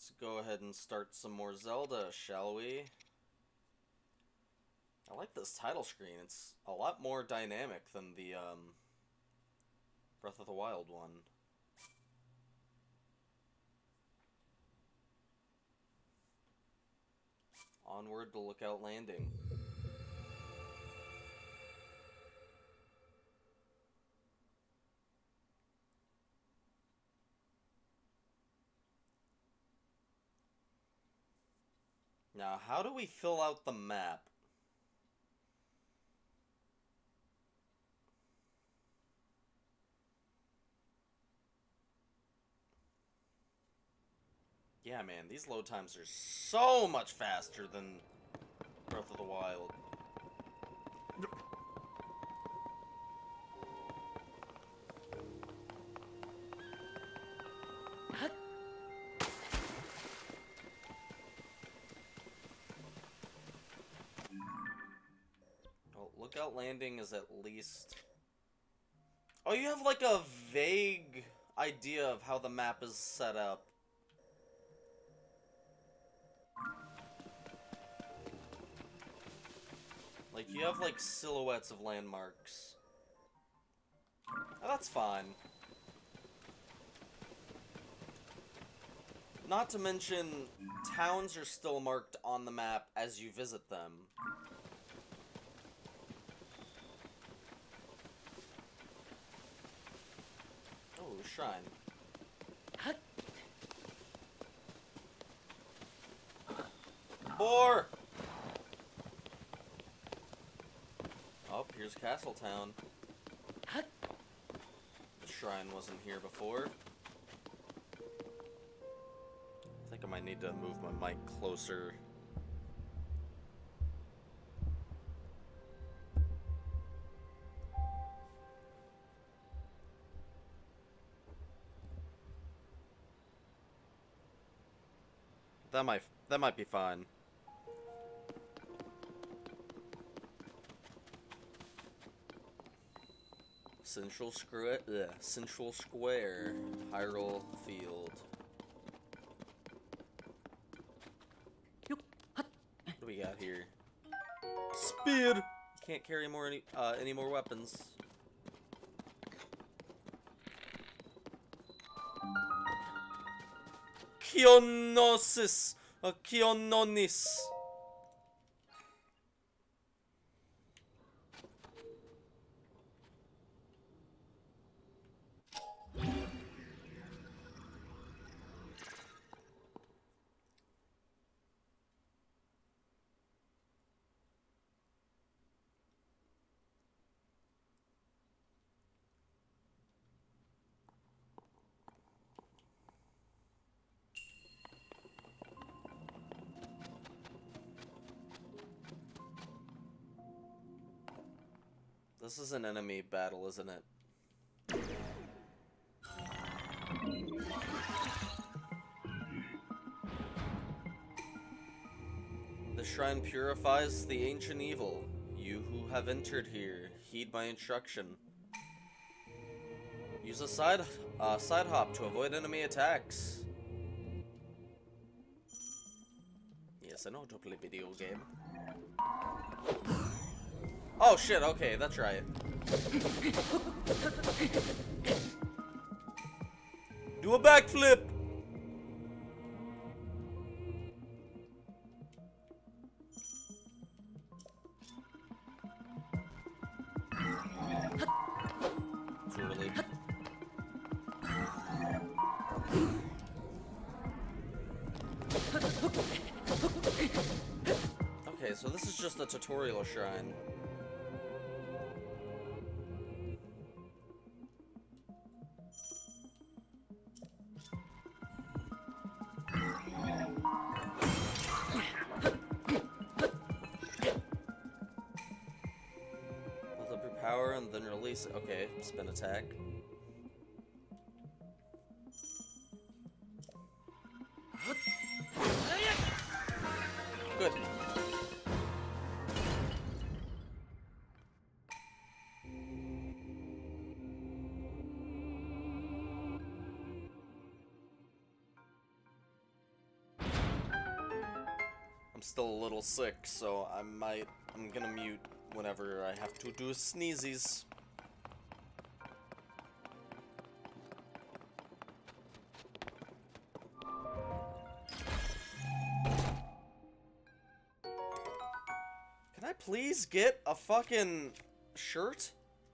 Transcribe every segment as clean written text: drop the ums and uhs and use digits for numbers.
Let's go ahead and start some more Zelda, shall we? I like this title screen. It's a lot more dynamic than the Breath of the Wild one. Onward to Lookout Landing. Now, how do we fill out the map? Yeah, man, these load times are so much faster than Breath of the Wild. Well, Lookout Landing is at least... Oh, you have like a vague idea of how the map is set up. Like, you have like silhouettes of landmarks. Oh, that's fine. Not to mention, towns are still marked on the map as you visit them. Oh, shrine. Boar! Oh, here's Castletown. The shrine wasn't here before. I think I might need to move my mic closer. That might be fine. Central Square, Hyrule Field. What do we got here? Spear. Can't carry any more weapons. Kionosis, Kiononis. This is an enemy battle, isn't it? The shrine purifies the ancient evil. You who have entered here, heed my instruction. Use a side hop to avoid enemy attacks. Yes, I know how to play video game. Oh shit, okay, that's right. Do a backflip! Too early. Okay, so this is just a tutorial shrine. Build up your power and then release it. Okay, spin attack. Good. still a little sick, so I'm gonna mute whenever I have to do sneezies. Can I please get a fucking shirt?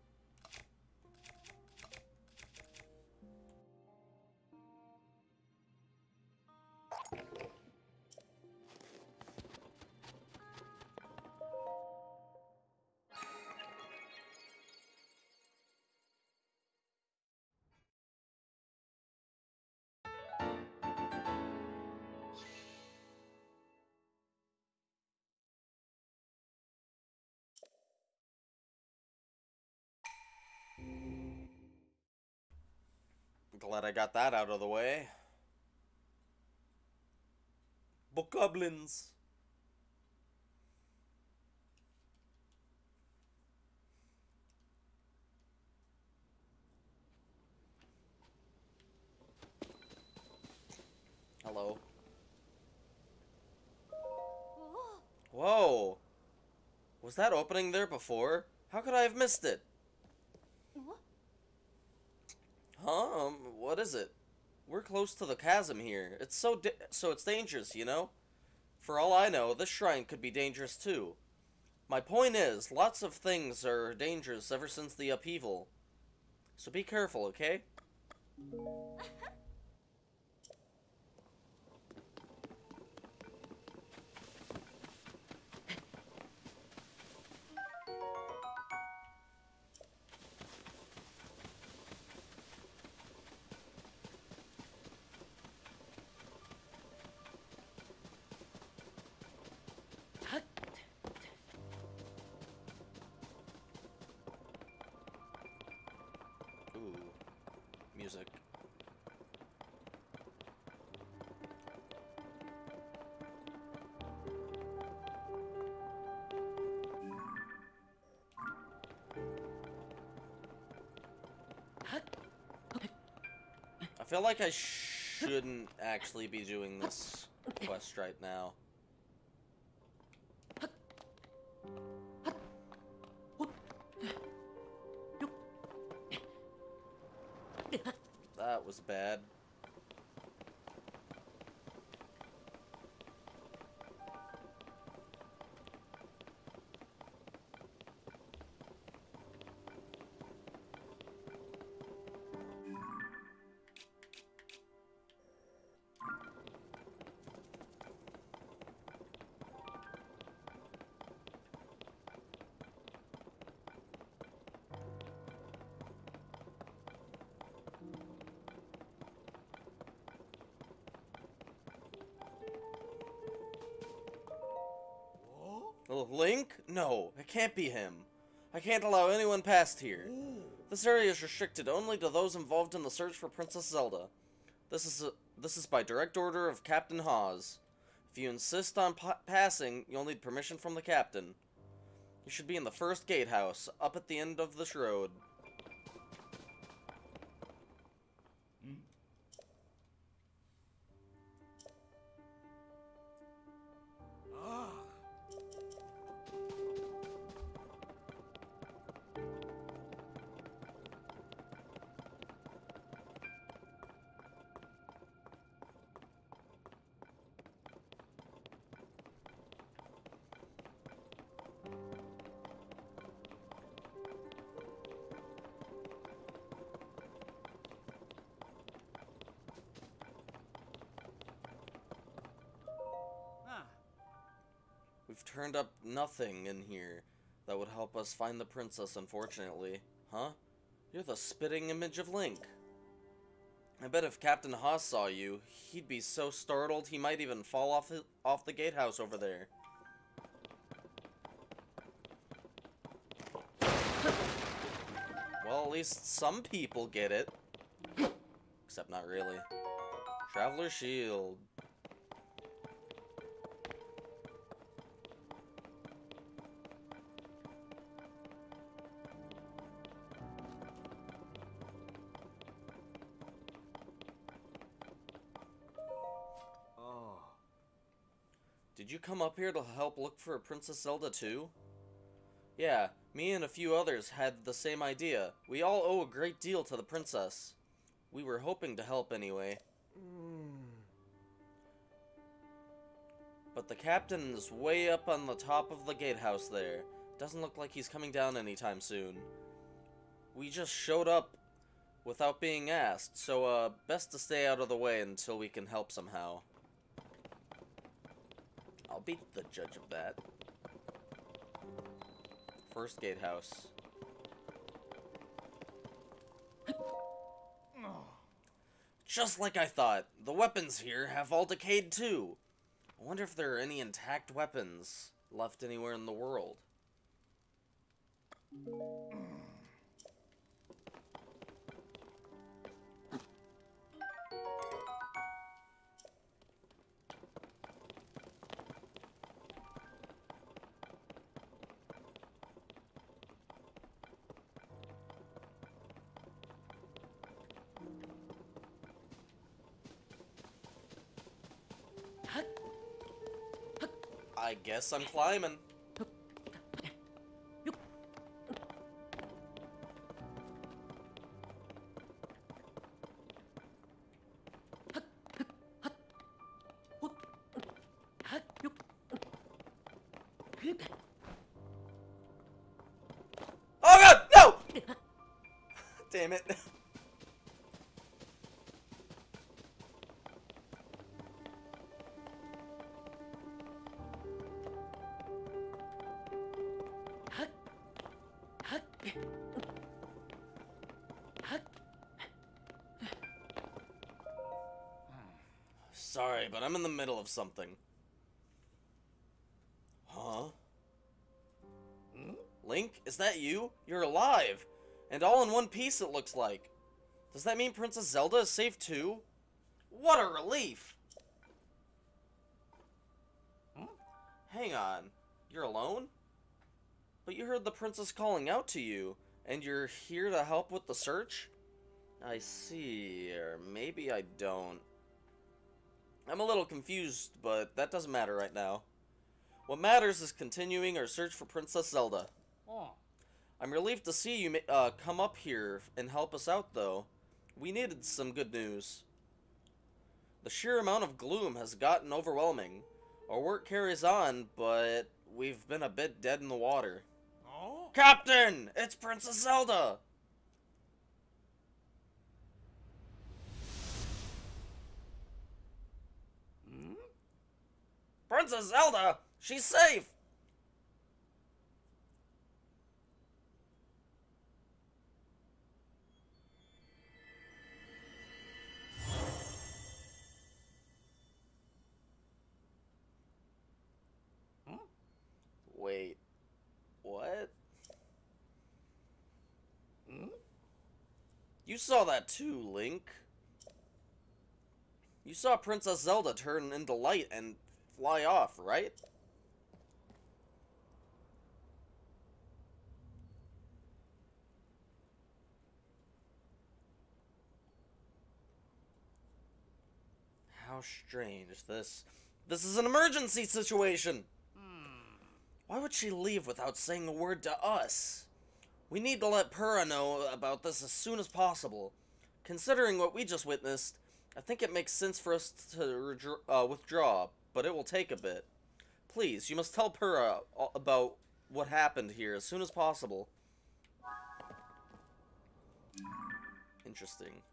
Glad I got that out of the way. Bokoblins. Hello. Whoa. Was that opening there before? How could I have missed it? Huh? What is it? We're close to the chasm here. It's so it's dangerous, you know? For all I know, this shrine could be dangerous too. My point is, lots of things are dangerous ever since the upheaval. So be careful, okay? Ooh. Music. I feel like I shouldn't actually be doing this quest right now. That was bad. Link? No, it can't be him. I can't allow anyone past here. This area is restricted only to those involved in the search for Princess Zelda. This is by direct order of Captain Hawes. If you insist on passing, you'll need permission from the captain. You should be in the first gatehouse, up at the end of this road. We've turned up nothing in here that would help us find the princess, unfortunately. Huh? You're the spitting image of Link. I bet if Captain Haas saw you, he'd be so startled he might even fall off the gatehouse over there. Well, at least some people get it. Except not really. Traveler Shield. Did you come up here to help look for Princess Zelda too? Yeah, me and a few others had the same idea. We all owe a great deal to the princess. We were hoping to help anyway. But the captain is way up on the top of the gatehouse there. Doesn't look like he's coming down anytime soon. We just showed up without being asked, so best to stay out of the way until we can help somehow. I'll be the judge of that. First gatehouse. Just like I thought, the weapons here have all decayed too. I wonder if there are any intact weapons left anywhere in the world. I guess I'm climbing. Oh god, no! Damn it. Sorry, but I'm in the middle of something. Huh? Link, is that you? You're alive! And all in one piece, it looks like. Does that mean Princess Zelda is safe too? What a relief! Hang on. You're alone? But you heard the princess calling out to you, and you're here to help with the search? I see, or maybe I don't. I'm a little confused, but that doesn't matter right now. What matters is continuing our search for Princess Zelda. I'm relieved to see you come up here and help us out, though. We needed some good news. The sheer amount of gloom has gotten overwhelming. Our work carries on, but we've been a bit dead in the water. Oh? Captain! It's Princess Zelda! Princess Zelda! She's safe! Wait, what? You saw that too, Link. You saw Princess Zelda turn into light and fly off, right? How strange. This is an emergency situation! Why would she leave without saying a word to us? We need to let Purah know about this as soon as possible. Considering what we just witnessed, I think it makes sense for us to withdraw, but it will take a bit. Please, you must tell Purah about what happened here as soon as possible. Interesting.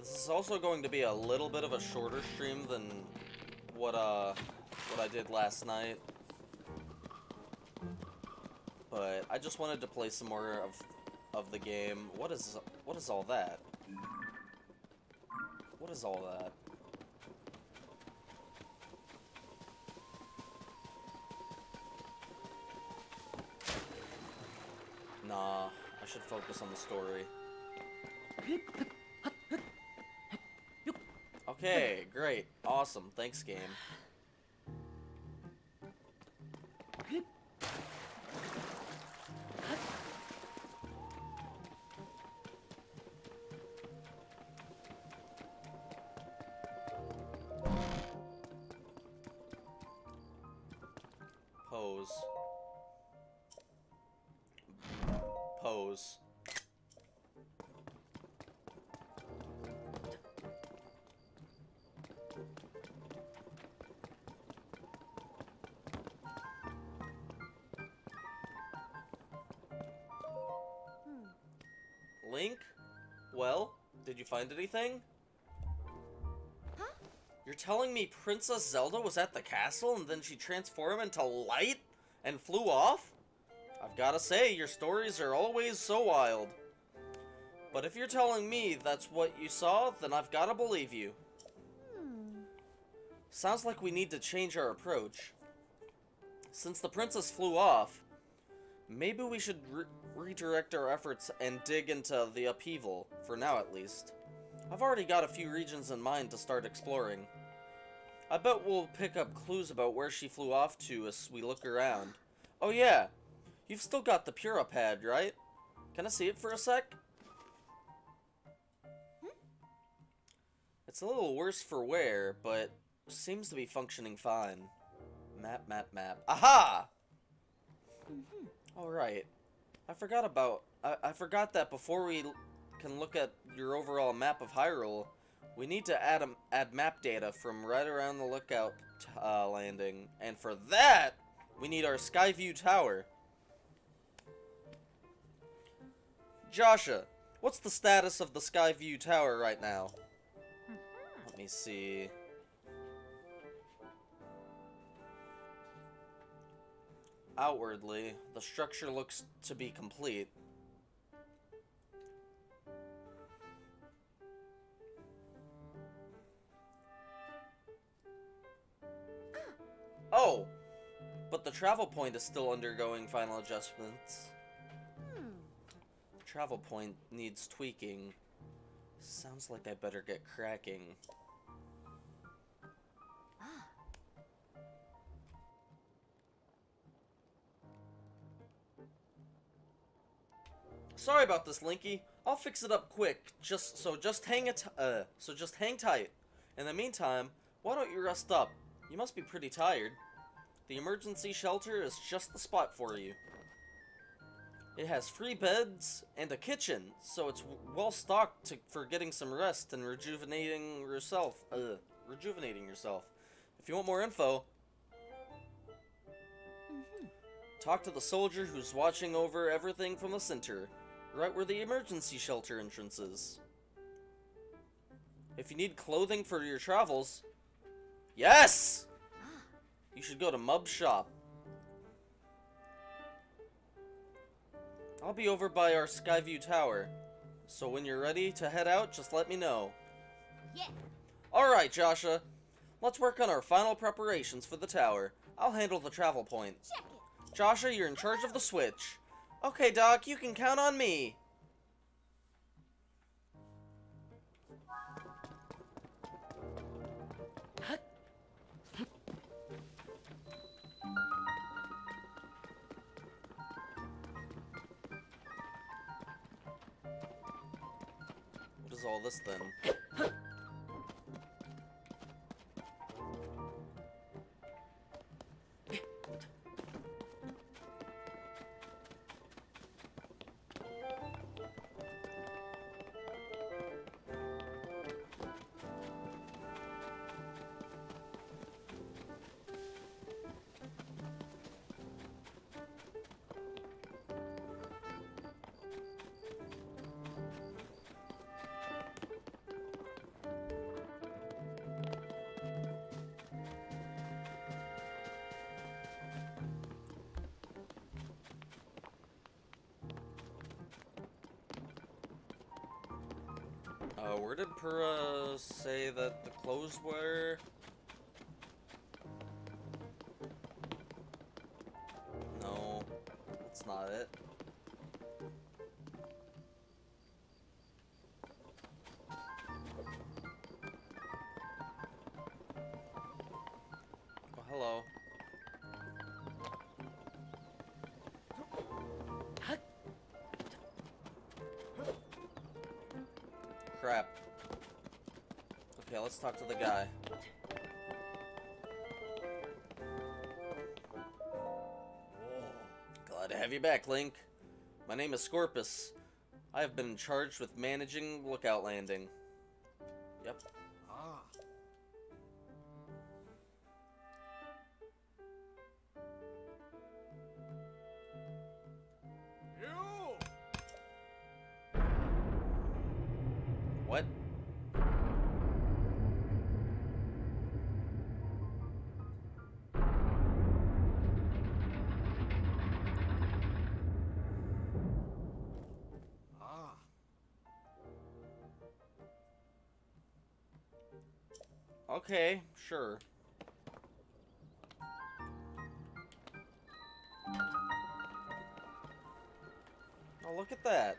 This is also going to be a little bit of a shorter stream than what I did last night. But I just wanted to play some more of the game. What is all that? What is all that? Nah, I should focus on the story. Okay, great. Awesome. Thanks, game. Pose. Pose. Link? Well, did you find anything? Huh? You're telling me Princess Zelda was at the castle and then she transformed into light and flew off? I've gotta say, your stories are always so wild. But if you're telling me that's what you saw, then I've gotta believe you. Sounds like we need to change our approach. Since the princess flew off, maybe we should redirect our efforts and dig into the upheaval, for now at least. I've already got a few regions in mind to start exploring. I bet we'll pick up clues about where she flew off to as we look around. Oh yeah, you've still got the Purapad, right? Can I see it for a sec? It's a little worse for wear, but seems to be functioning fine. Map, map, map. Aha! Alright. I forgot that before we can look at your overall map of Hyrule, we need to add map data from right around the lookout landing. And for that, we need our Skyview Tower. Joshua, what's the status of the Skyview Tower right now? Let me see. Outwardly, the structure looks to be complete. Oh! But the travel point is still undergoing final adjustments. The travel point needs tweaking. Sounds like I better get cracking. Sorry about this, Linky. I'll fix it up quick. Just hang tight. In the meantime, why don't you rest up? You must be pretty tired. The emergency shelter is just the spot for you. It has free beds and a kitchen, so it's well stocked for getting some rest and rejuvenating yourself. If you want more info, talk to the soldier who's watching over everything from the center, right where the emergency shelter entrance is. If you need clothing for your travels, yes! You should go to Mub's shop. I'll be over by our Skyview Tower, so when you're ready to head out, just let me know. Yeah. Alright, Joshua. Let's work on our final preparations for the tower. I'll handle the travel point. Check it. Joshua, you're in charge of the switch. Okay, Doc, you can count on me. What is all this then? Where did Purah say that the clothes were? No, that's not it. Oh, hello. Crap. Okay, let's talk to the guy. Glad to have you back, Link. My name is Scorpus. I have been charged with managing Lookout Landing. Yep. Ah. You. What? Ah. Okay, sure. Oh, look at that.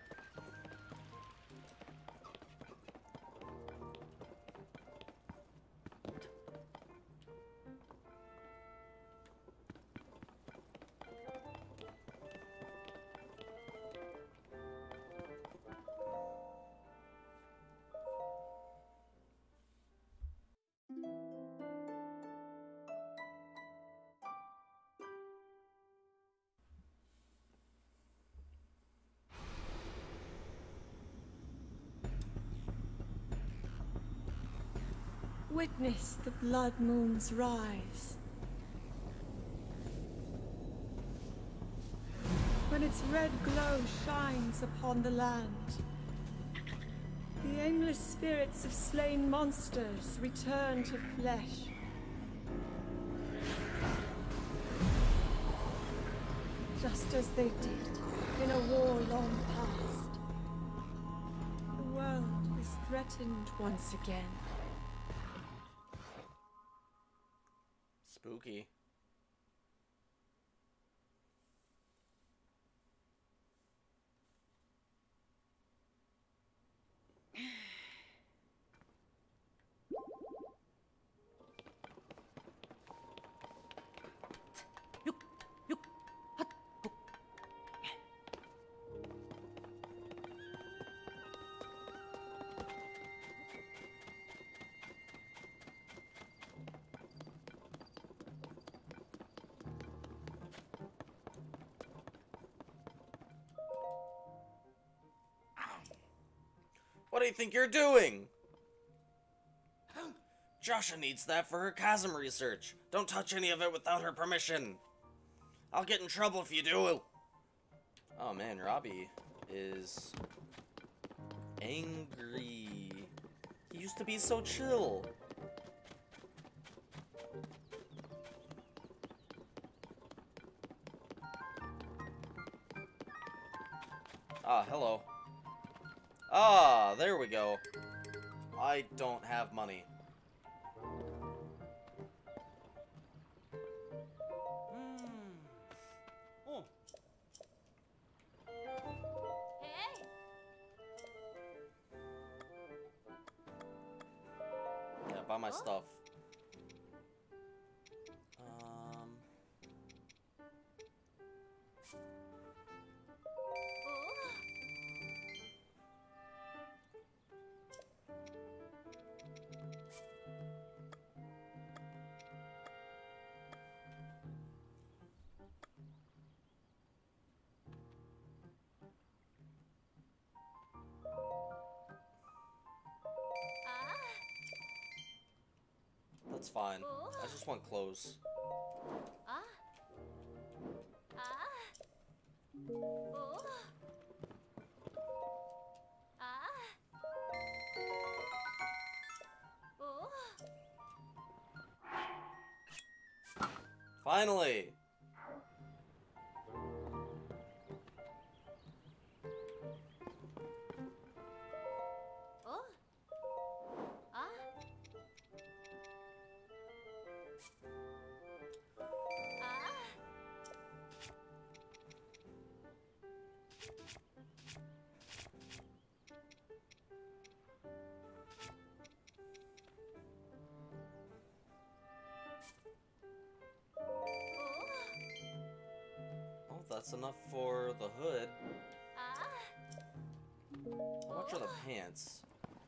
Witness the blood moon's rise. When its red glow shines upon the land, the aimless spirits of slain monsters return to flesh. Just as they did in a war long past. The world is threatened once again. Spooky. What do you think you're doing? Joshua needs that for her chasm research. Don't touch any of it without her permission. I'll get in trouble if you do. Oh man, Robbie is angry. He used to be so chill. Ah, hello. Ah, there we go. I don't have money. Oh. Hey! Yeah, buy my Oh. stuff. That's fine. I just want clothes. Finally! that's enough for the hood. Ah. How much are the pants?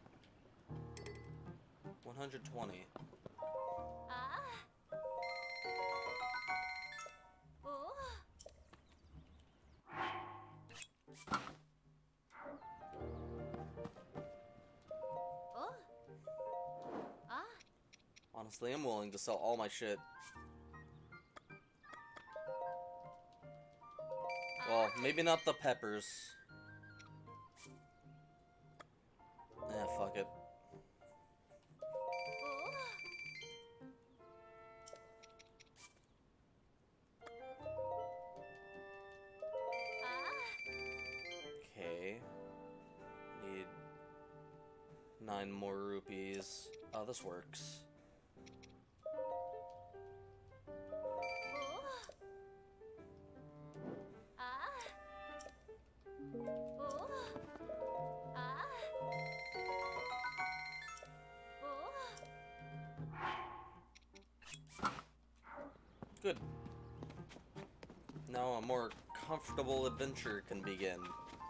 120. Ah. Oh. Oh. Ah. Honestly, I'm willing to sell all my shit. Well, maybe not the peppers. Yeah, fuck it. Okay. Need 9 more rupees. Oh, this works. Good. Now a more comfortable adventure can begin.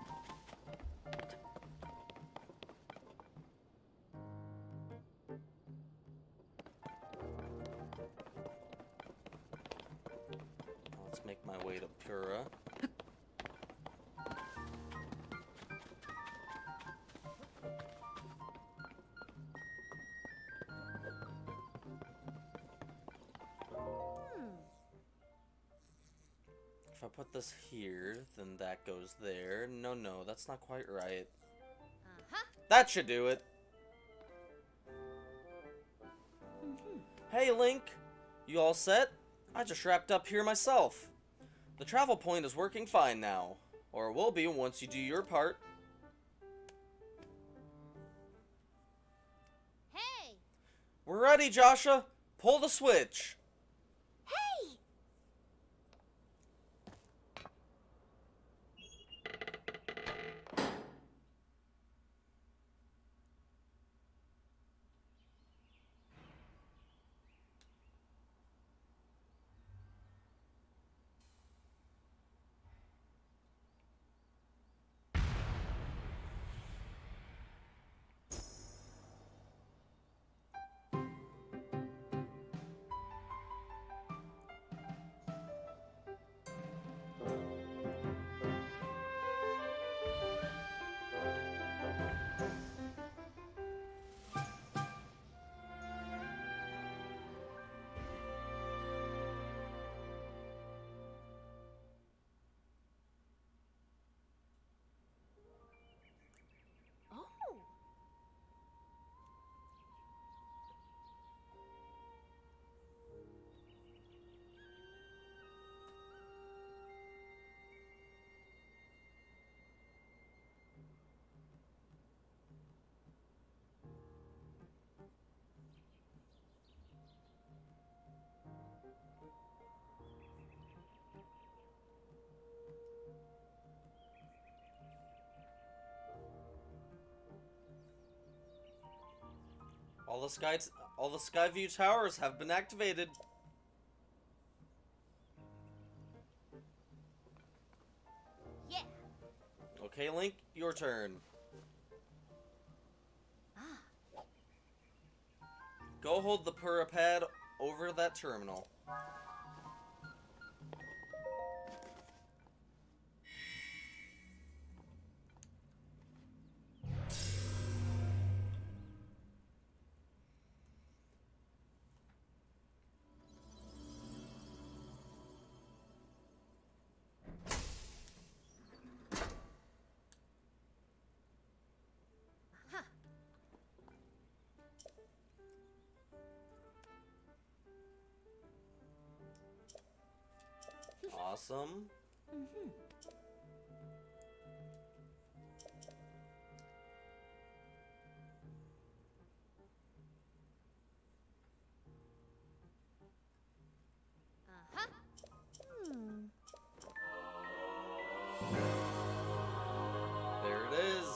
Let's make my way to Pura. If I put this here, then that goes there. No, no, that's not quite right. That should do it. Hey, Link. You all set? I just wrapped up here myself. The travel point is working fine now. Or it will be once you do your part. Hey! We're ready, Joshua. Pull the switch. Hey! Oh! All the Skyview towers have been activated. Yeah! Okay, Link, your turn. Go hold the Pura pad over that terminal. Awesome. There it is.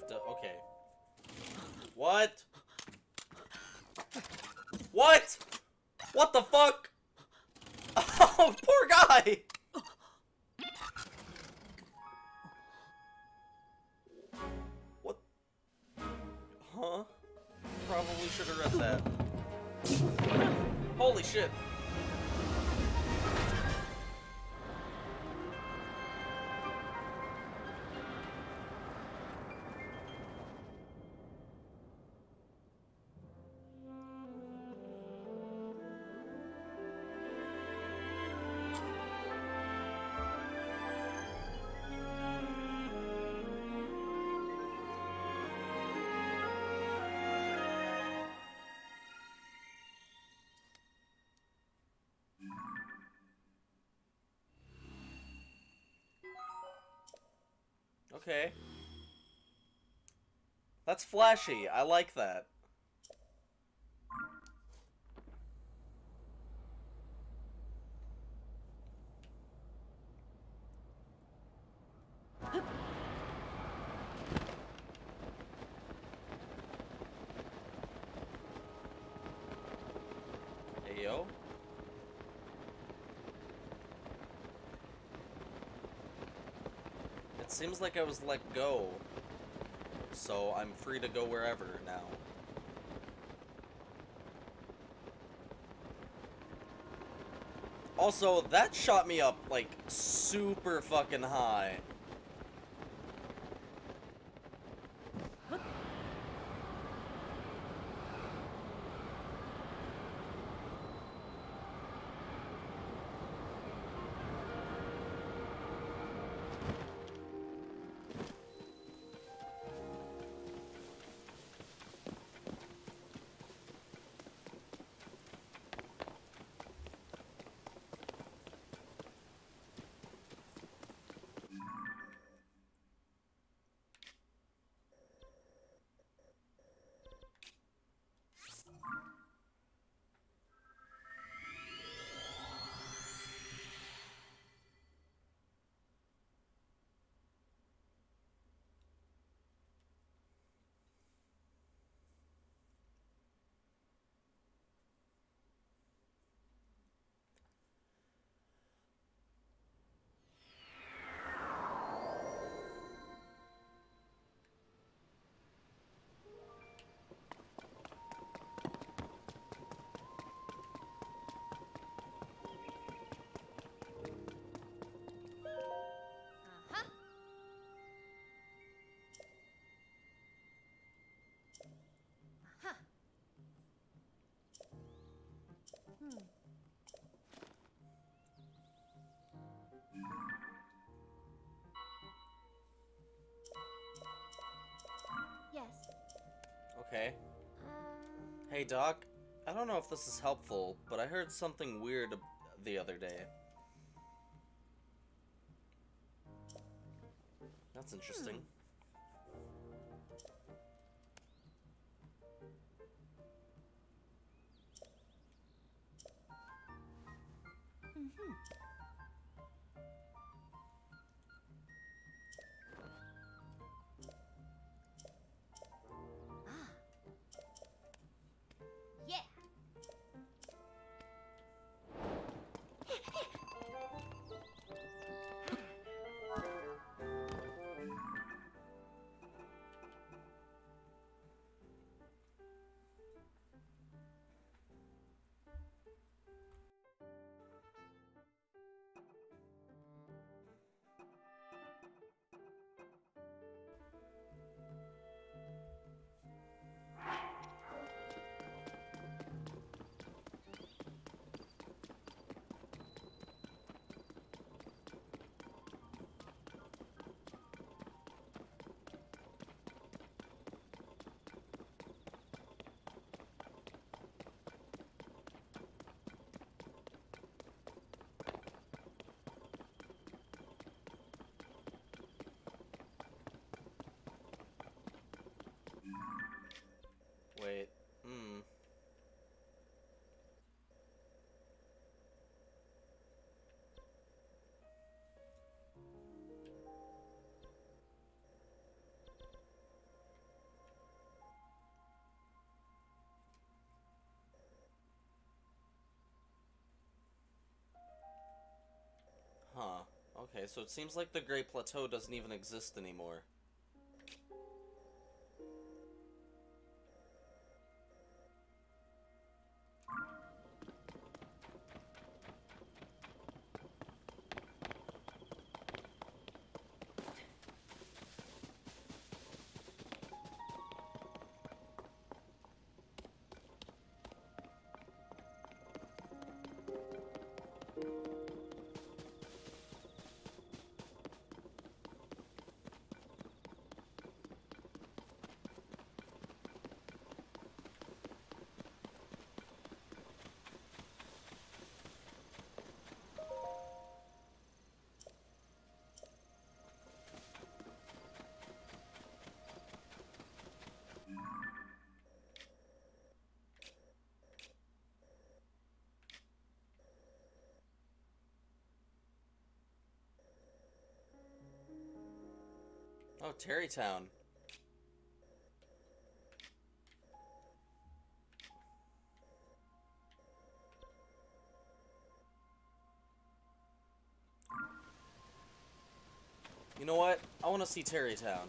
have to... Okay. What? What? What the fuck? Oh, poor guy! What? Huh? Probably should have read that. Holy shit. Okay. That's flashy. I like that. Hey, yo. It seems like I was let go, so I'm free to go wherever now. Also, that shot me up, like, super fucking high. Uh-huh. Uh-huh. Yes. Okay. Hey, Doc. I don't know if this is helpful, but I heard something weird the other day. That's interesting. Okay, so it seems like the Great Plateau doesn't even exist anymore. Oh, Terrytown. You know what? I want to see Terrytown.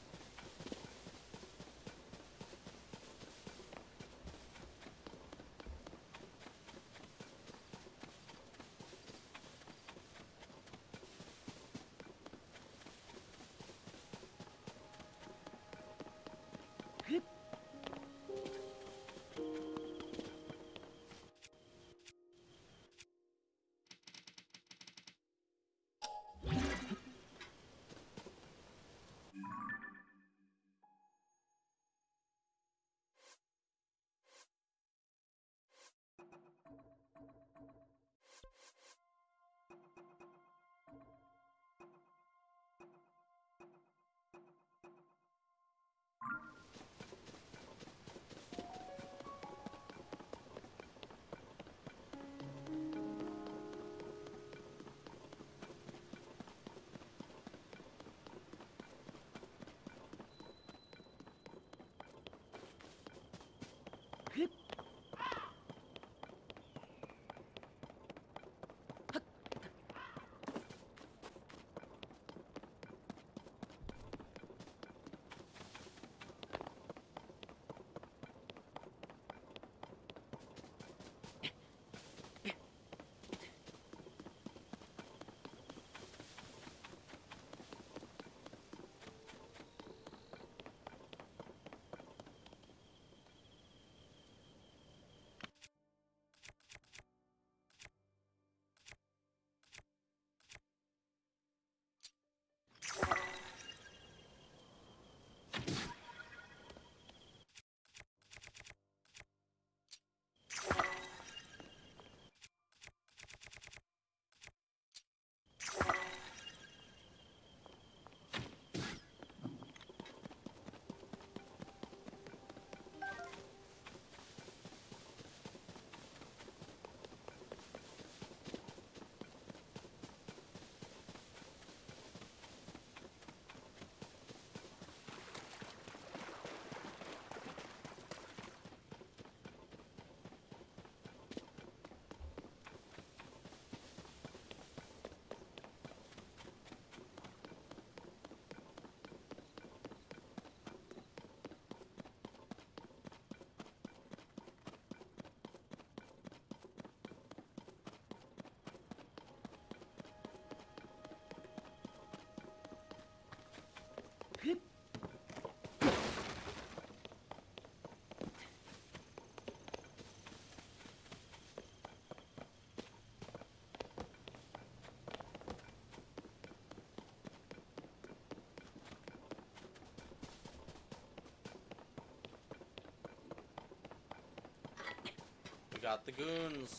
We got the goons.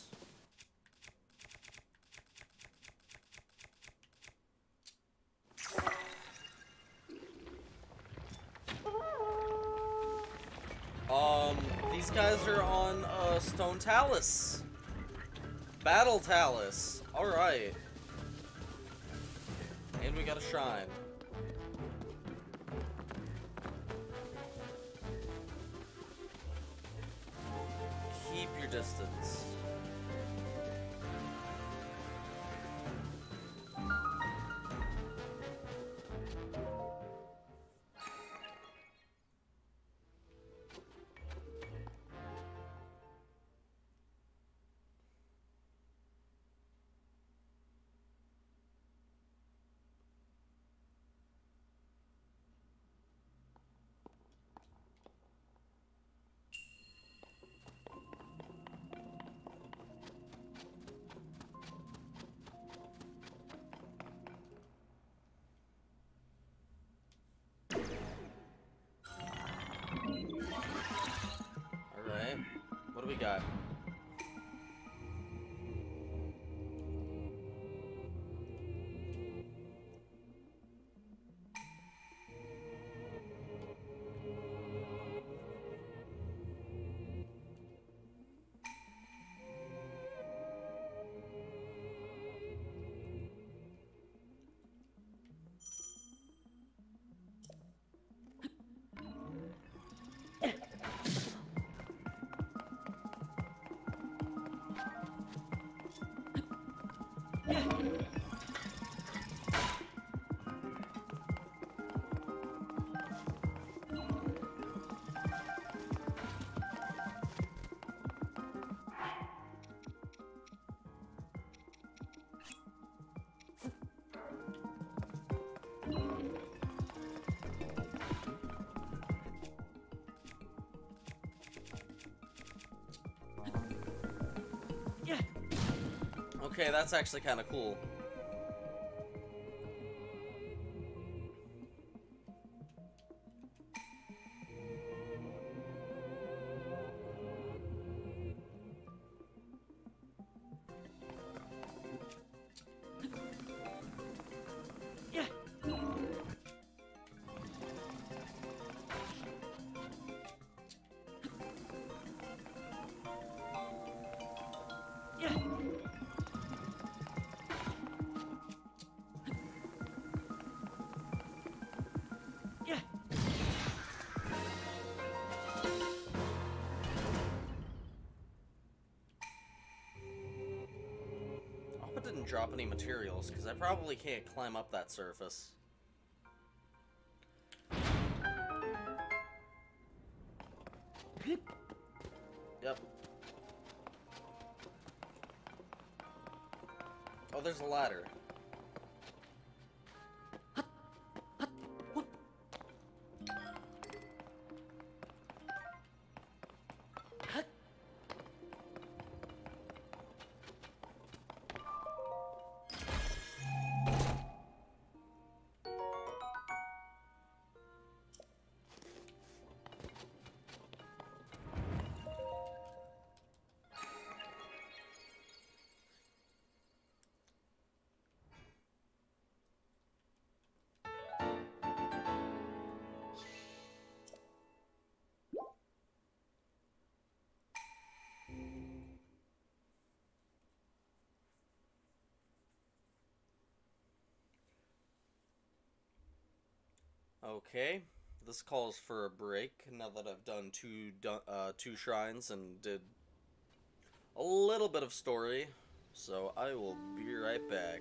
These guys are on, Stone Talus. Battle Talus. Alright. And we got a shrine. Keep your distance. do we got? Okay, that's actually kind of cool. I hope it didn't drop any materials, because I probably can't climb up that surface. Yep. Oh, there's a ladder. Okay, this calls for a break now that I've done two shrines and did a little bit of story, so I will be right back.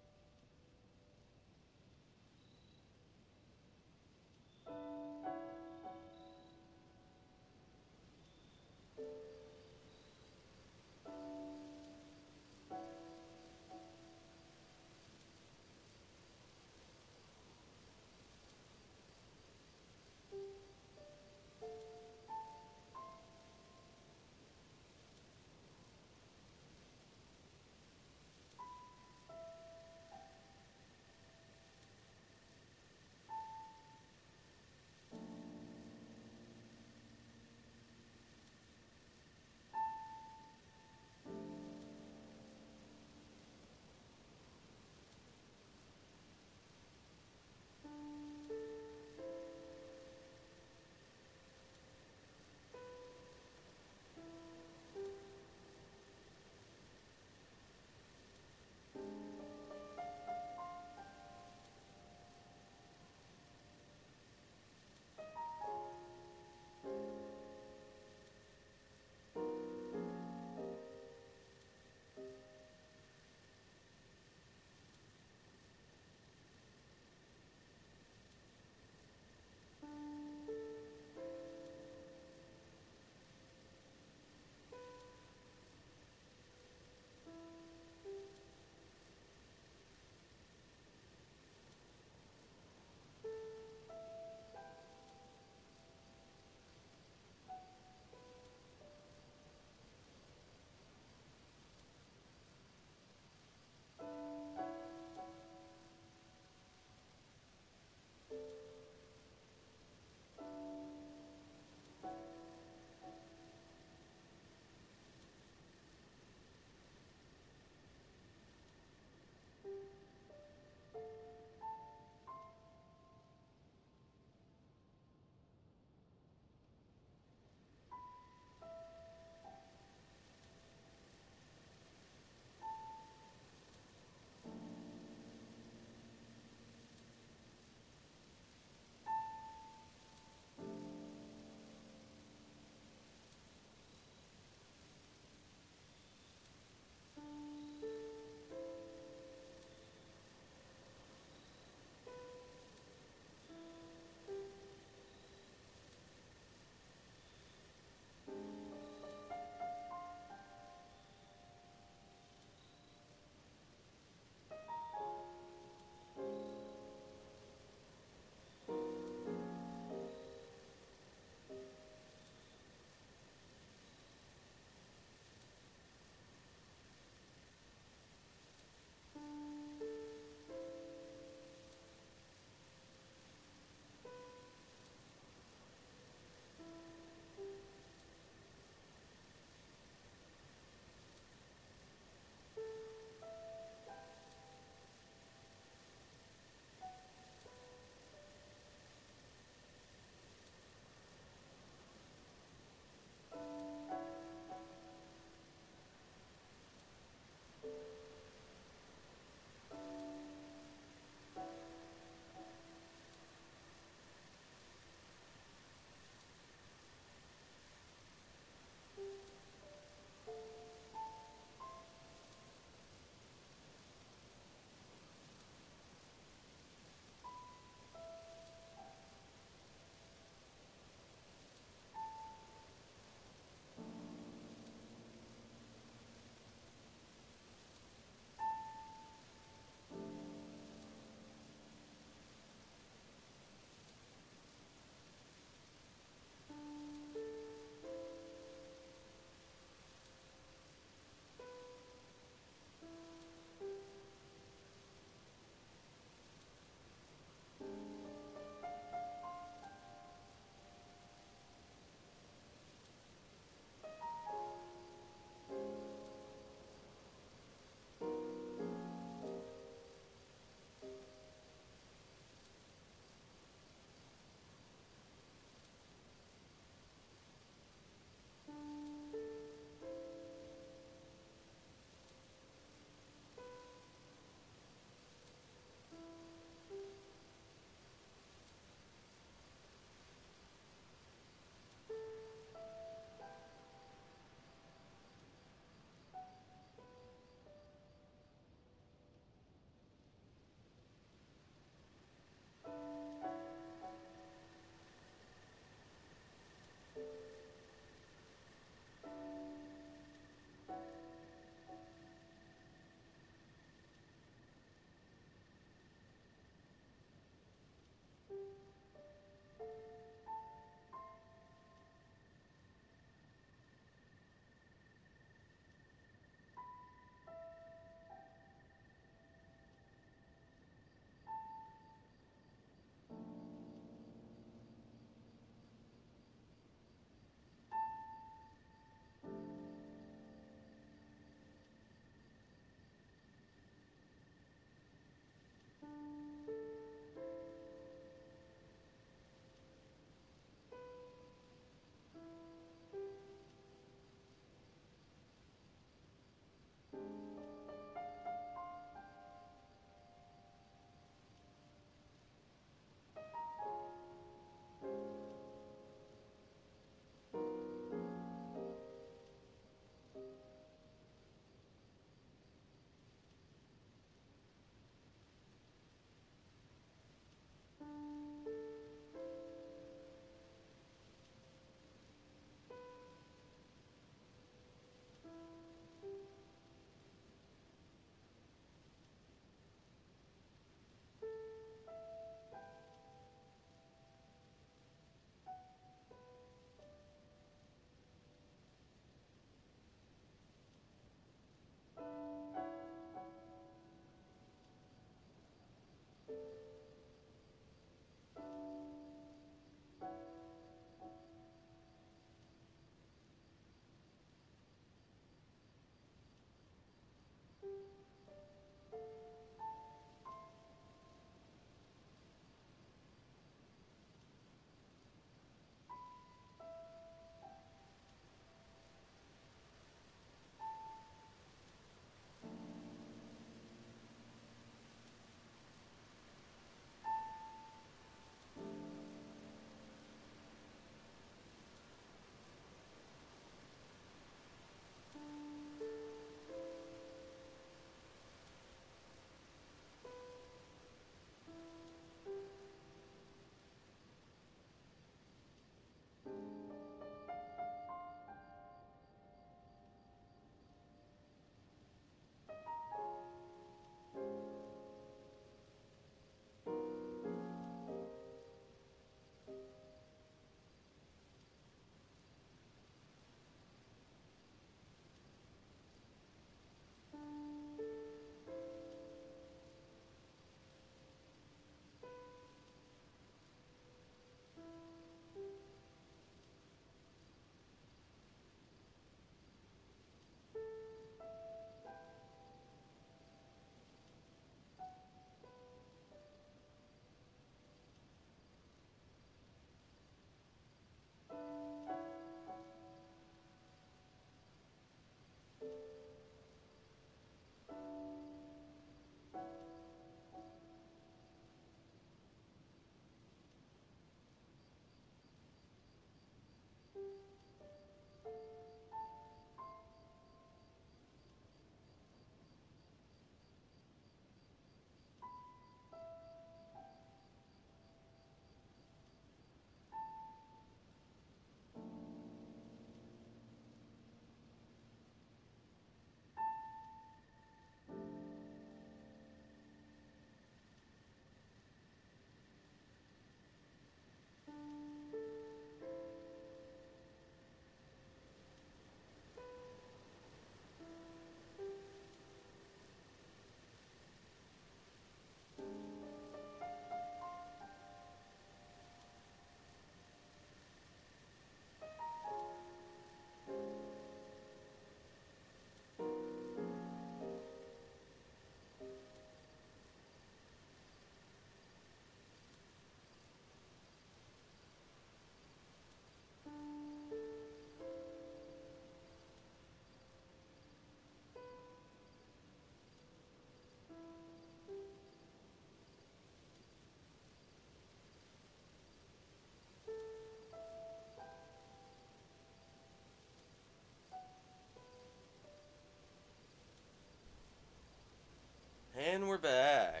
And we're back.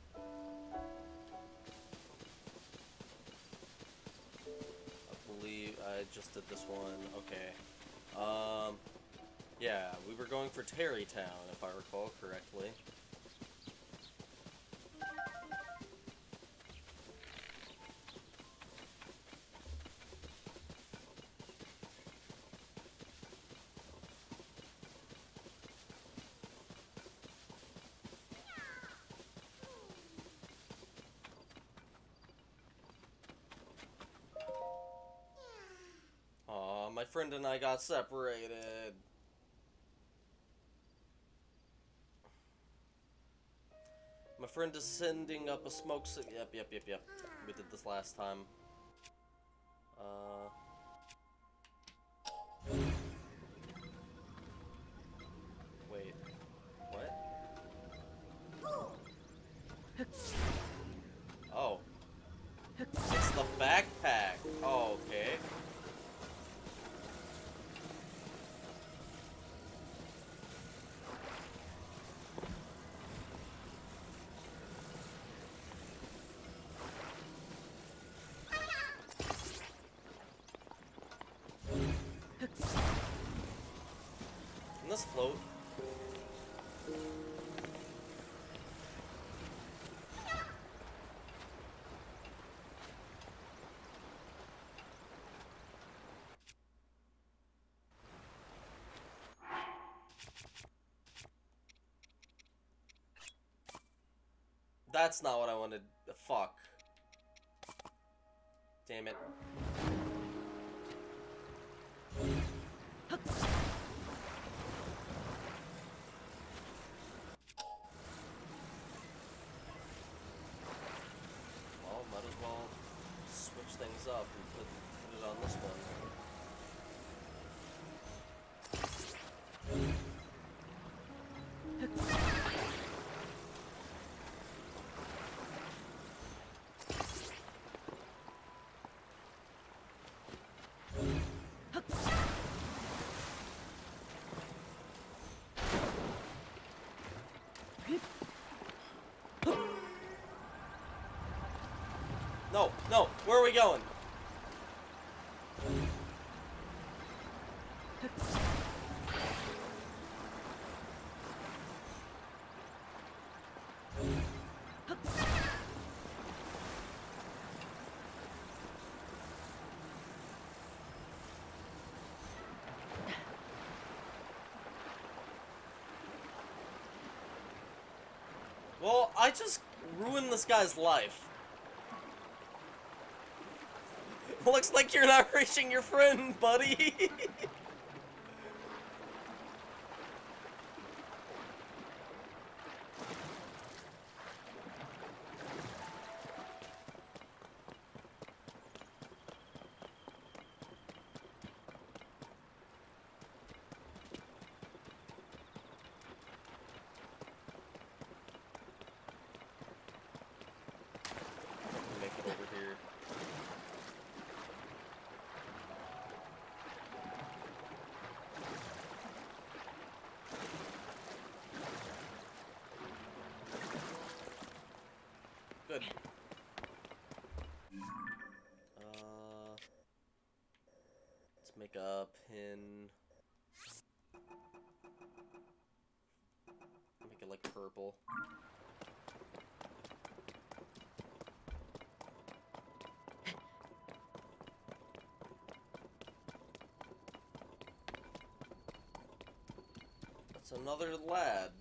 I believe I just did this one. Okay. Yeah, we were going for Terrytown, if I recall correctly. Aw, my friend and I got separated. My friend is sending up a smoke Yep. We did this last time. Wait. What? Oh. It's the backpack. Oh, okay. Can this float? That's not what I wanted. Fuck. Damn it. Well, might as well switch things up and put it on this one. No, no, where are we going? Well, I just ruined this guy's life. Looks like you're not reaching your friend, buddy. Make it over here. Good. Let's make a pin. Make it like purple. That's another lad.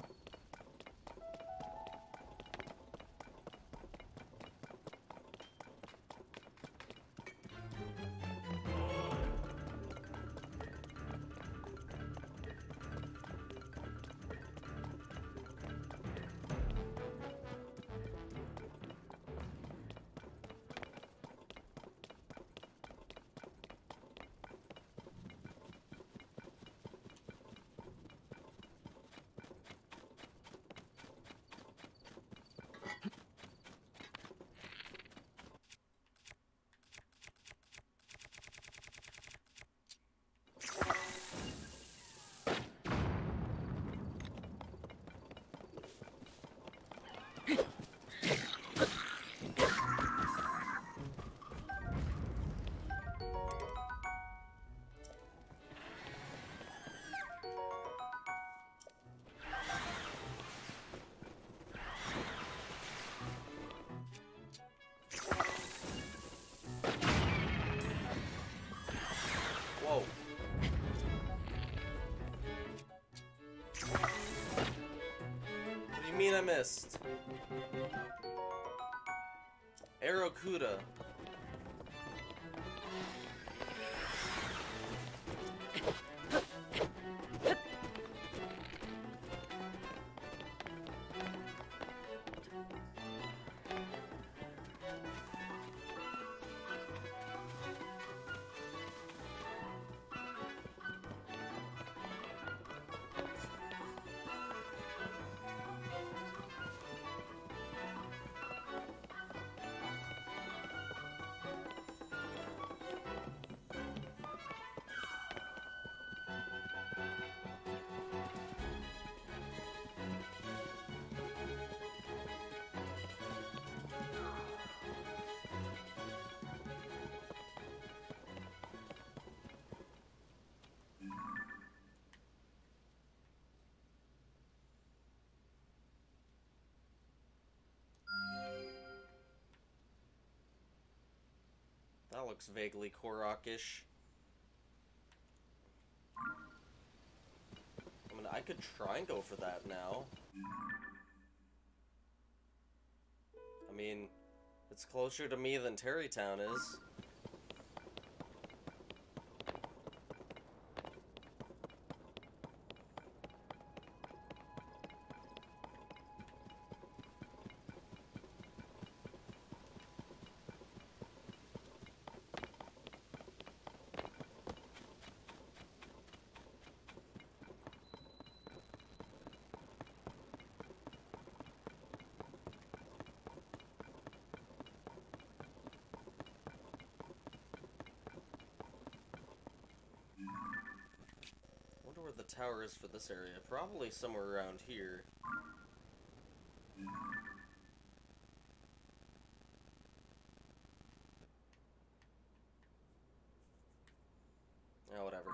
missed. Aerokuda. That looks vaguely Korok-ish. I mean, I could try and go for that now. I mean, it's closer to me than Terrytown is. Where the tower is for this area. Probably somewhere around here. Oh, whatever.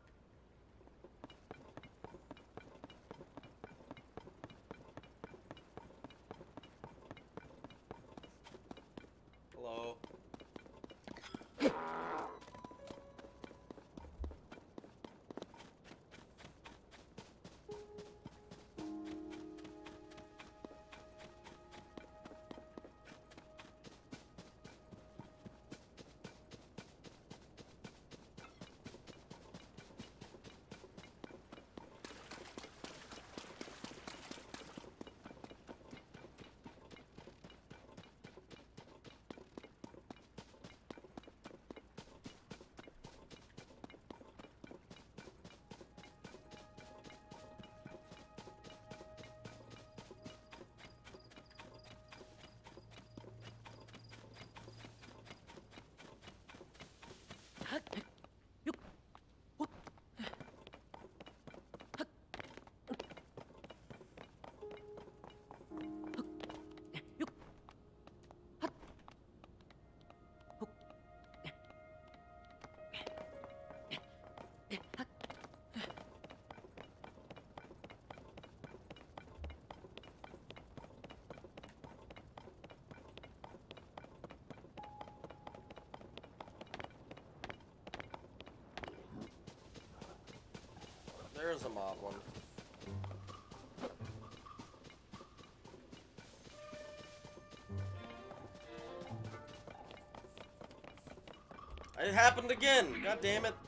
Hello. There's a moblin. It happened again! God damn it!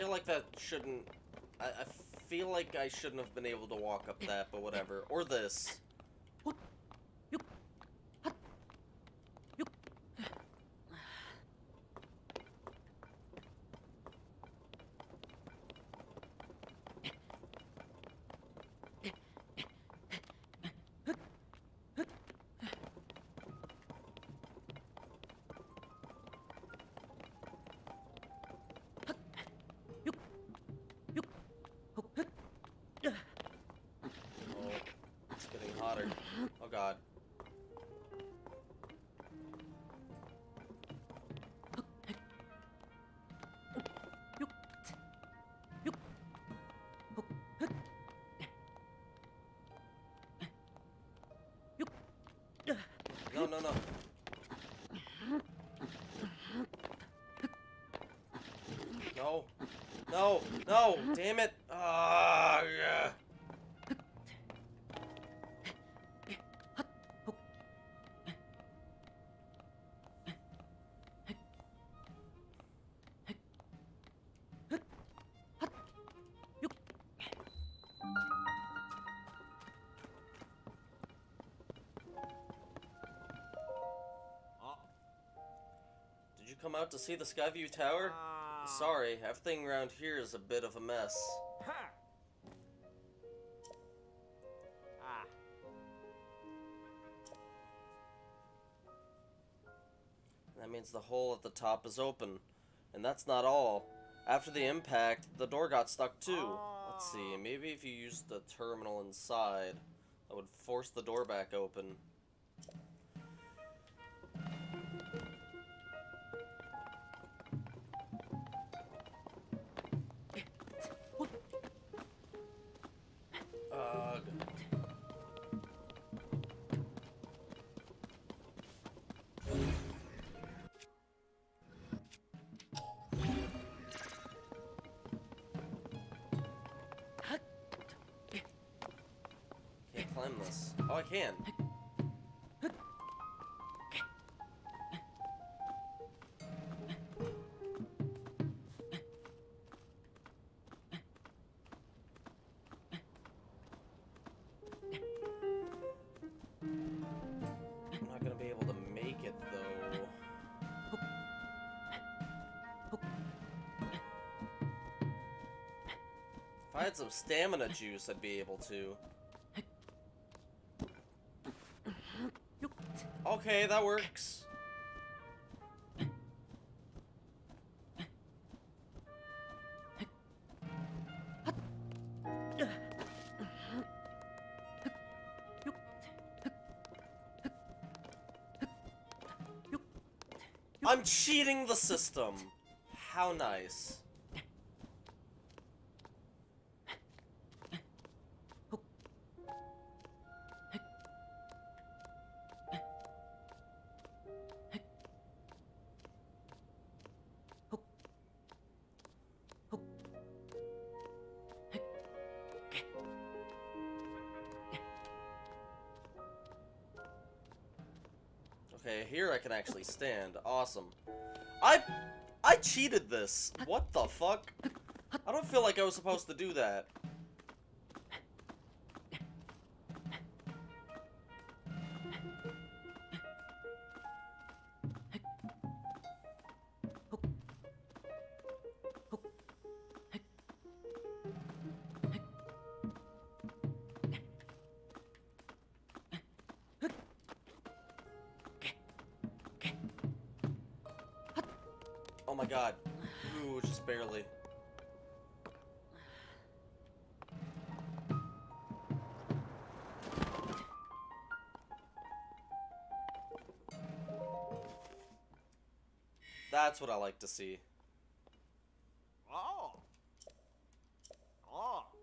feel like that shouldn't... I feel like I shouldn't have been able to walk up that, but whatever. Or this. Hotter. Oh god. No, no, no. No. No, no, damn it. Ah, yeah. Did you come out to see the Skyview Tower? Sorry, everything around here is a bit of a mess. Ha! Ah. That means the hole at the top is open. And that's not all. After the impact, the door got stuck too. Let's see, maybe if you used the terminal inside, that would force the door back open. Ugh. Can't climb this. Oh, I can. I'm not gonna be able to make it though. If I had some stamina juice, I'd be able to. Okay, that works. I'm cheating the system. How nice. Okay, here I can actually stand. Awesome. I cheated this. What the fuck? I don't feel like I was supposed to do that. Oh my god. Ooh, just barely. That's what I like to see. Oh. Oh.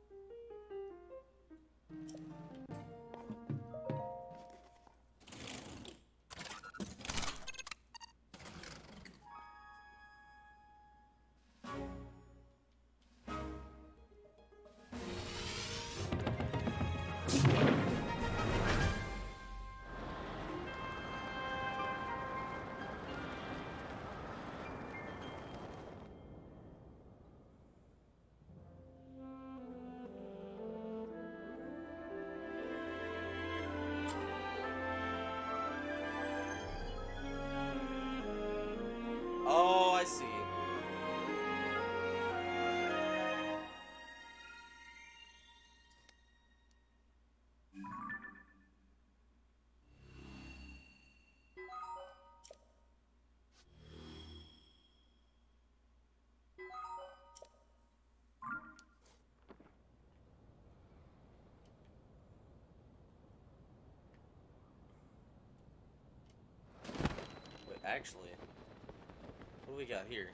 actually. What do we got here?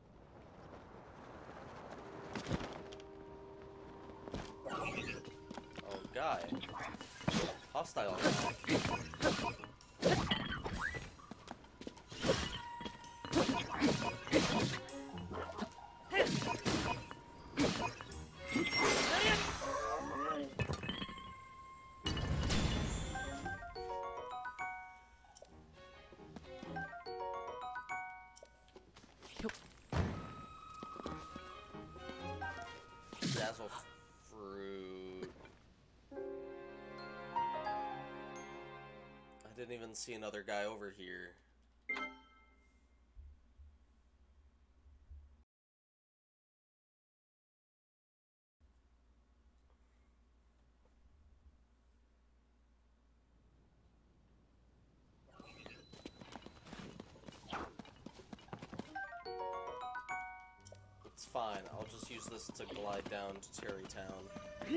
Oh, guy. Hostile guy. Dazzle fruit. I didn't even see another guy over here. It's fine. I'll just use this to glide down to Terrytown.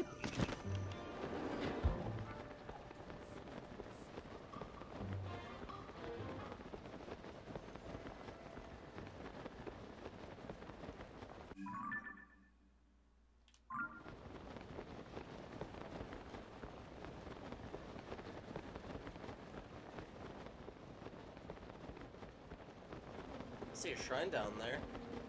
I see a shrine down there.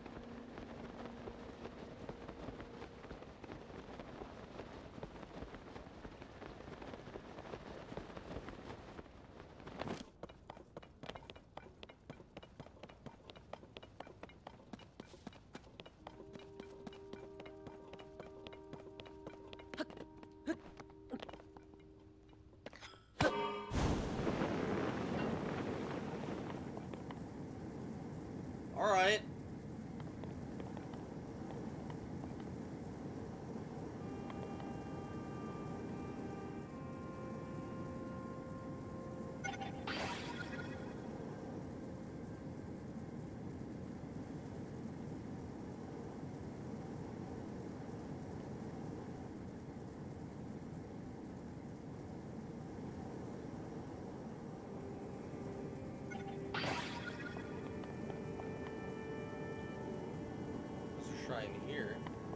Alright. Shrine here.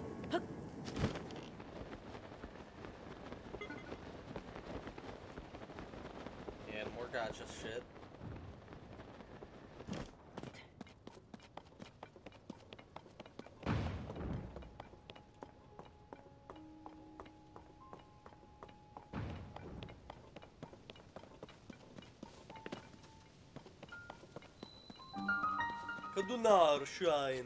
And more gotcha shit. Kadunar Shrine.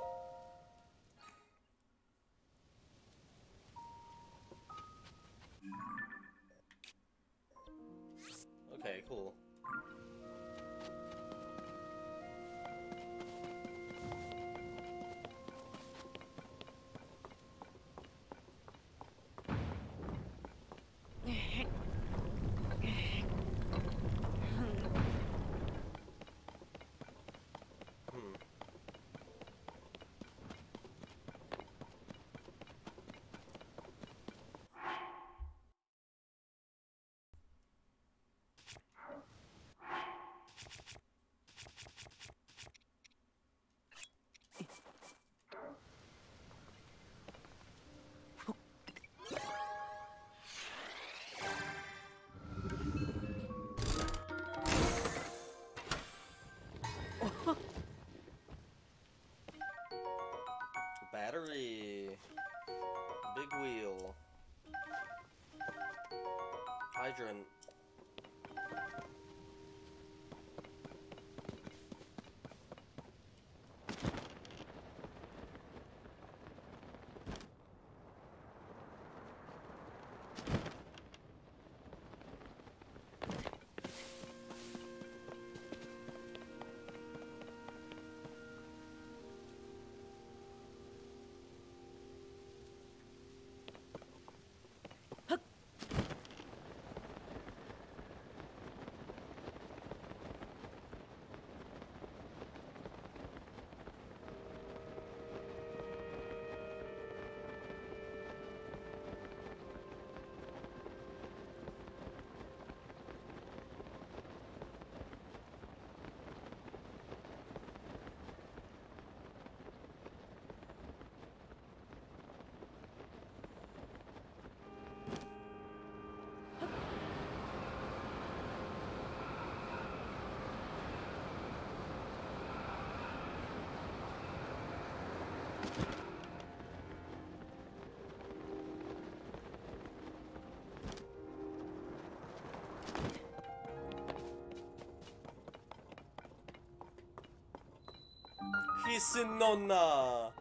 Okay, cool. Battery. Big wheel. Hydrant. Listen, Nonna.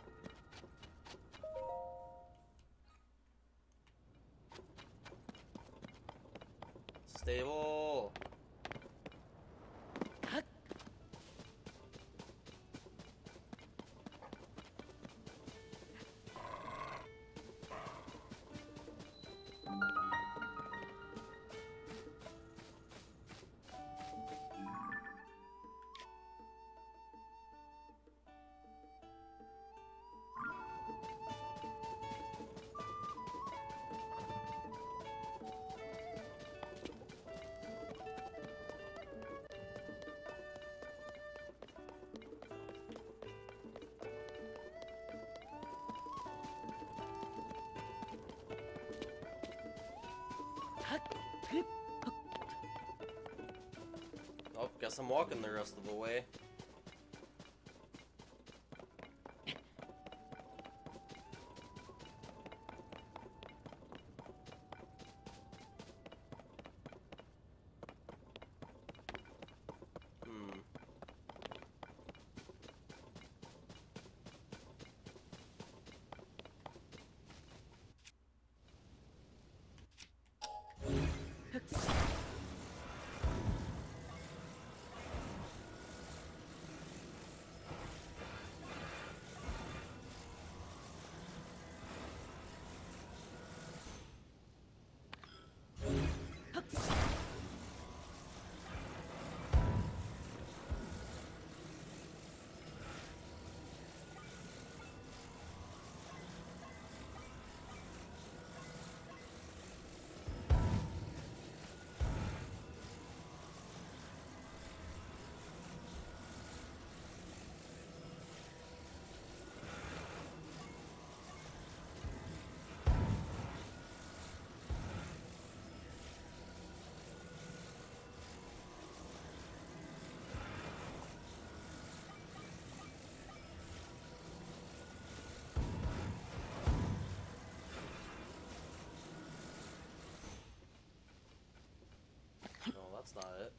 Stable. Oh, guess I'm walking the rest of the way. No, that's not it.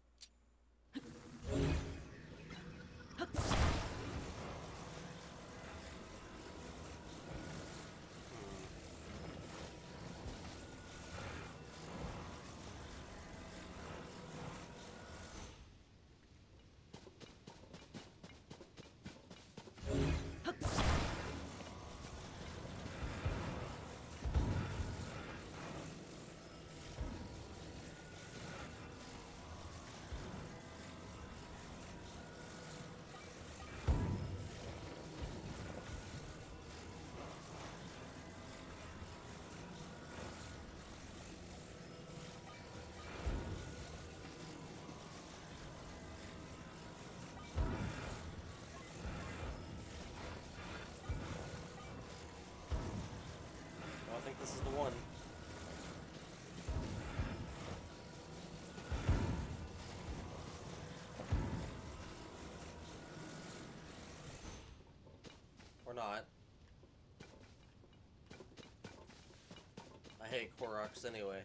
Well, I think this is the one. Or not. I hate Koroks anyway.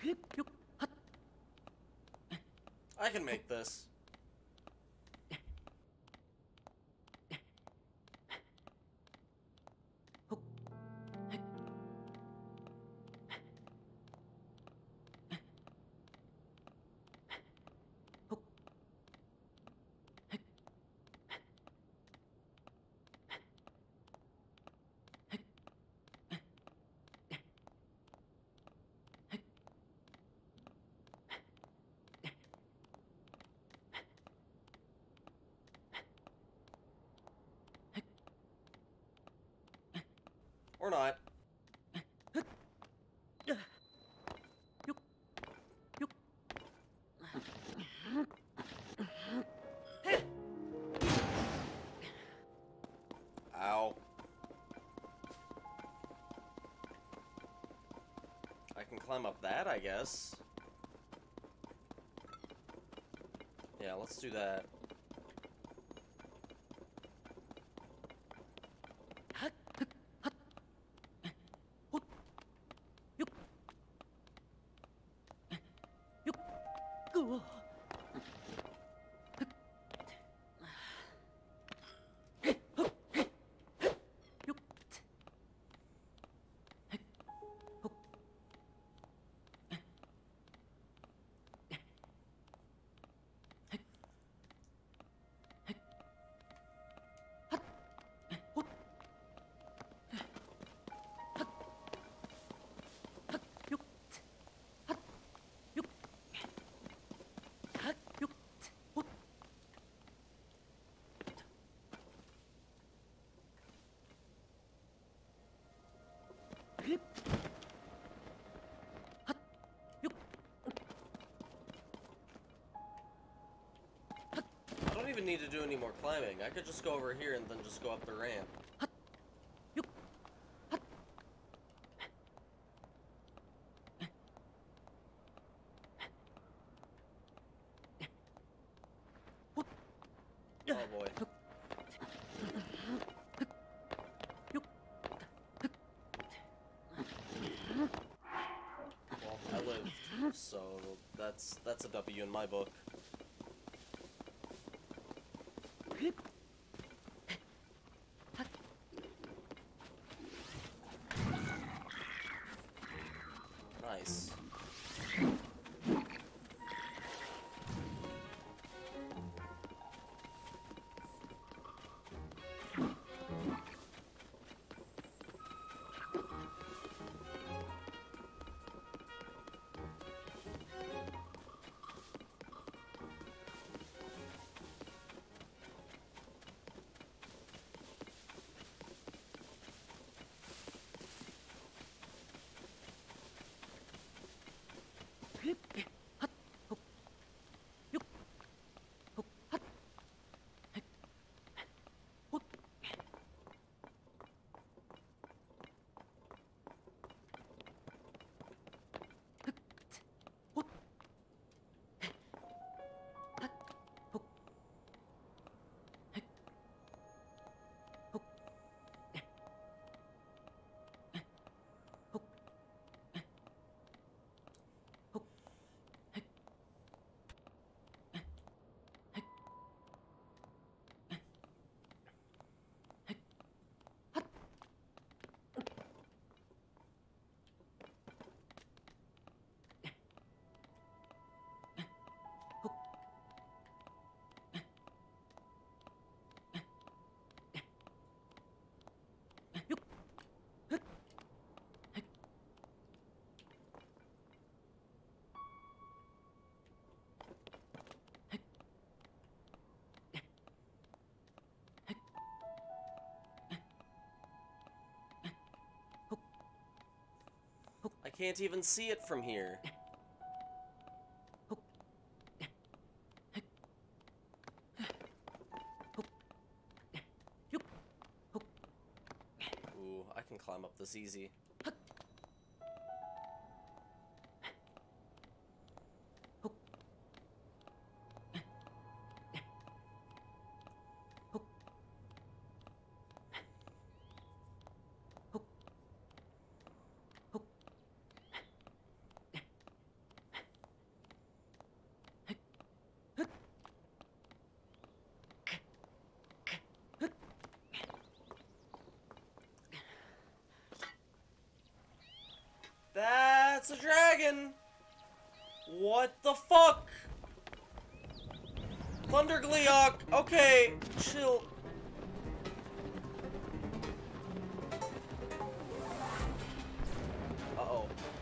I can make this. Or not. Ow. I can climb up that, I guess. Yeah, let's do that. I don't even need to do any more climbing. I could just go over here and then just go up the ramp. Oh boy. Well, I lived, so that's a W in my book. Nice. I can't even see it from here. Ooh, I can climb up this easy. That's a dragon! What the fuck? Thundergleok! Okay, chill. Uh-oh.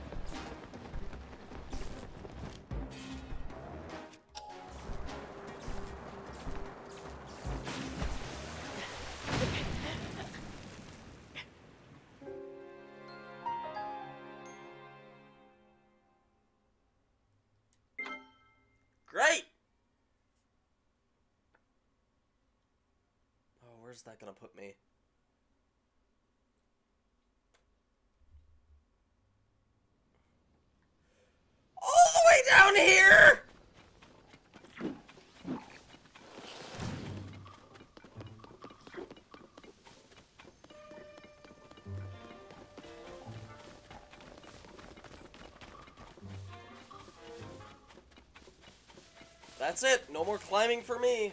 Great! Oh, where's that gonna put me? All the way down here! That's it. No more climbing for me.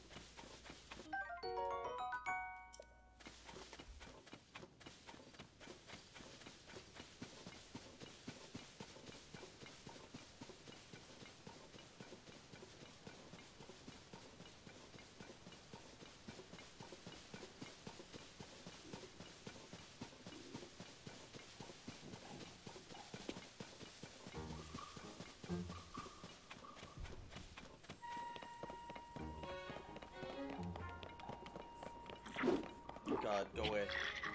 God, go away.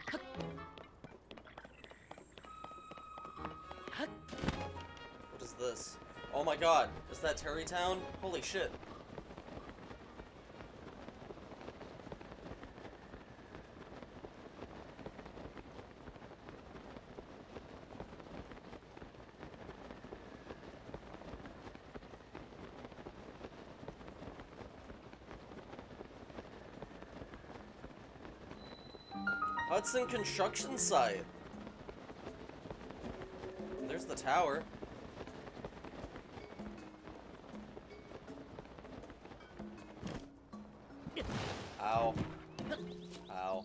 What is this? Oh my god, is that Terrytown? Holy shit. Hudson construction site. There's the tower. Ow. Ow.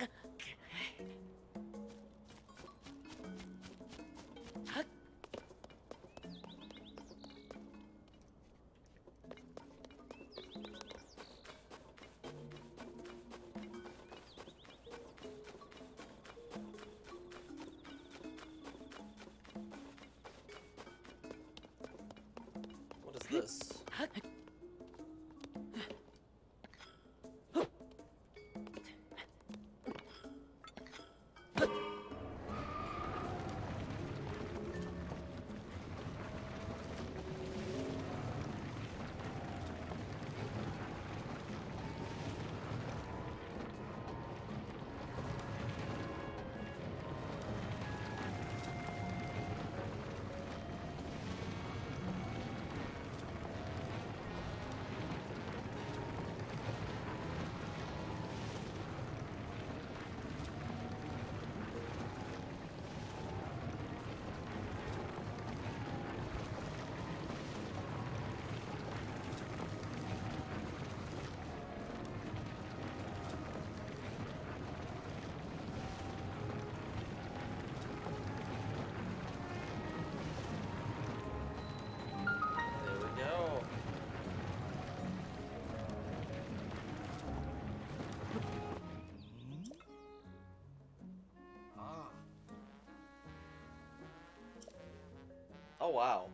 What is this? There we go. Oh wow.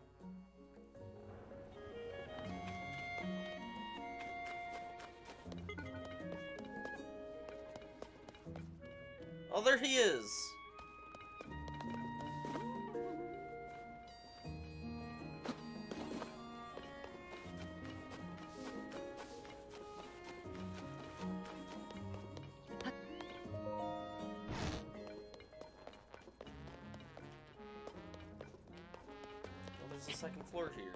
Oh, there he is. Oh, there's a second floor here.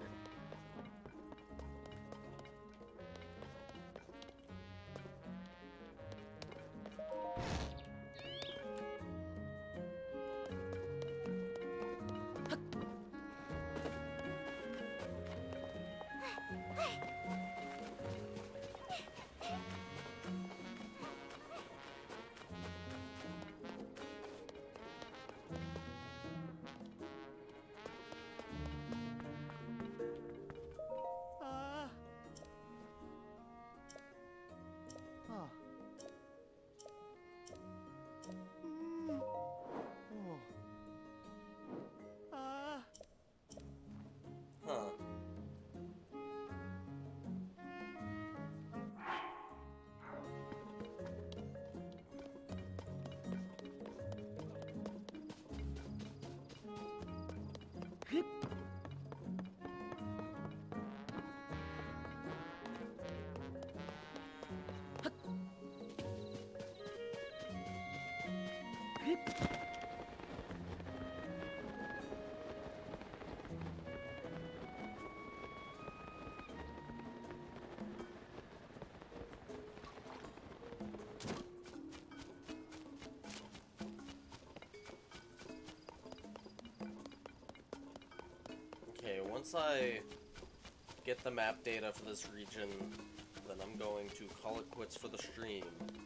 Okay, once I get the map data for this region, then I'm going to call it quits for the stream.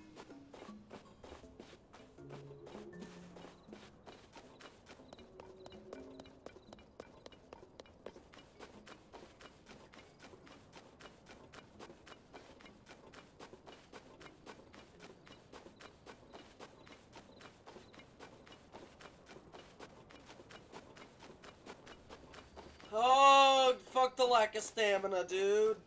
Oh, fuck the lack of stamina, dude.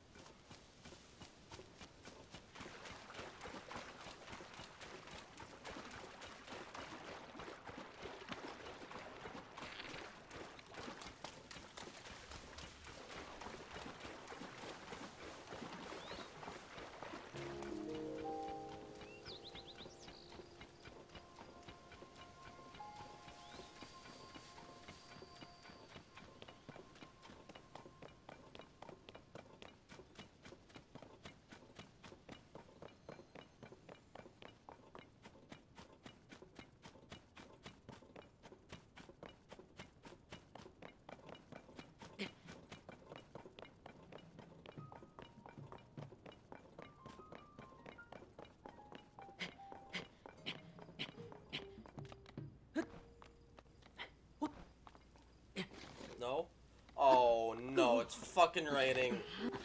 No? Oh no, it's fucking raining.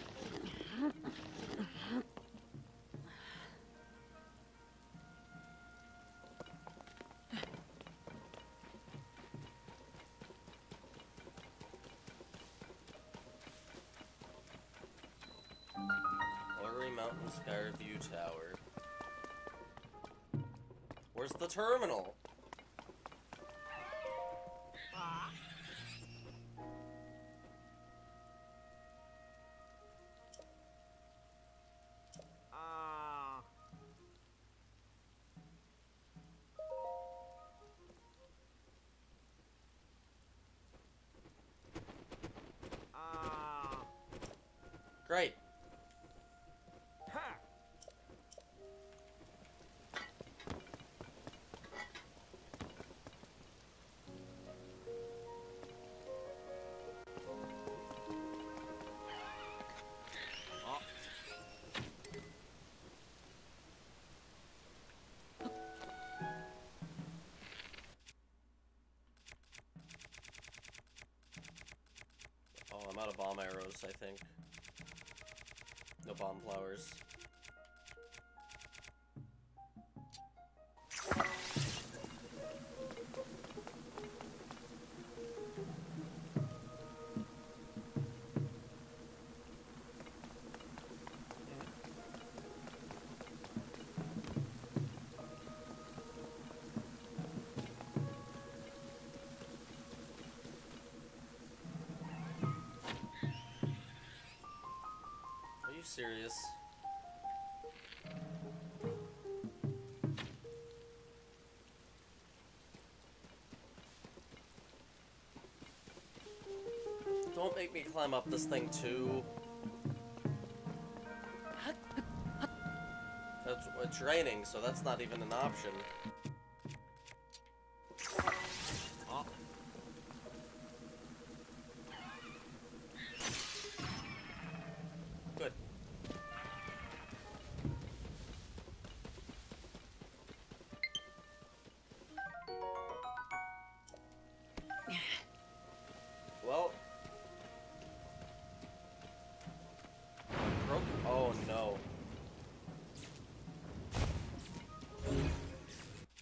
Orrery Mountain Skyview Tower. Where's the terminal? Great. Oh, I'm out of bomb arrows, I think. No bomb flowers. Are you serious? Don't make me climb up this thing too. It's raining, so that's not even an option. Good. Well. Broke. Oh no.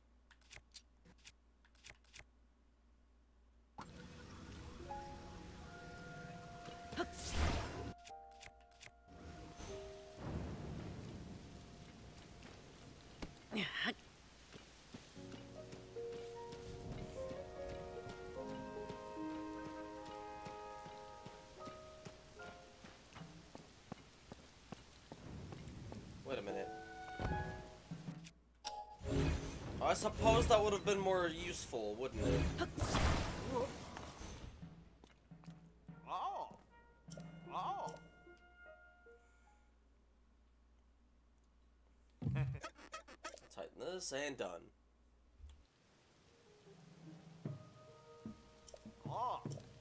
suppose that would have been more useful, wouldn't it? Oh. Oh. Tighten this and done. Oh.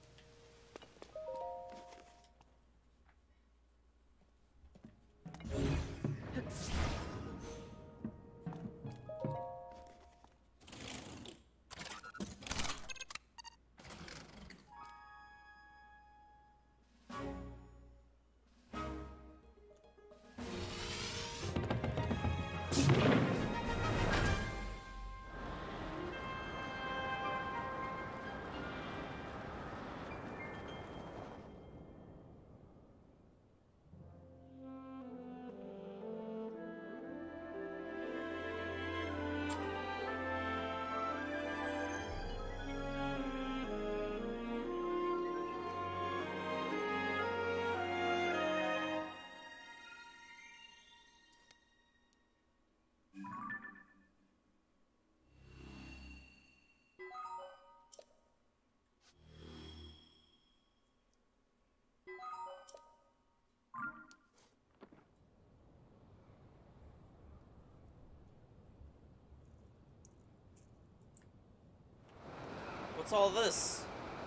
What's all this?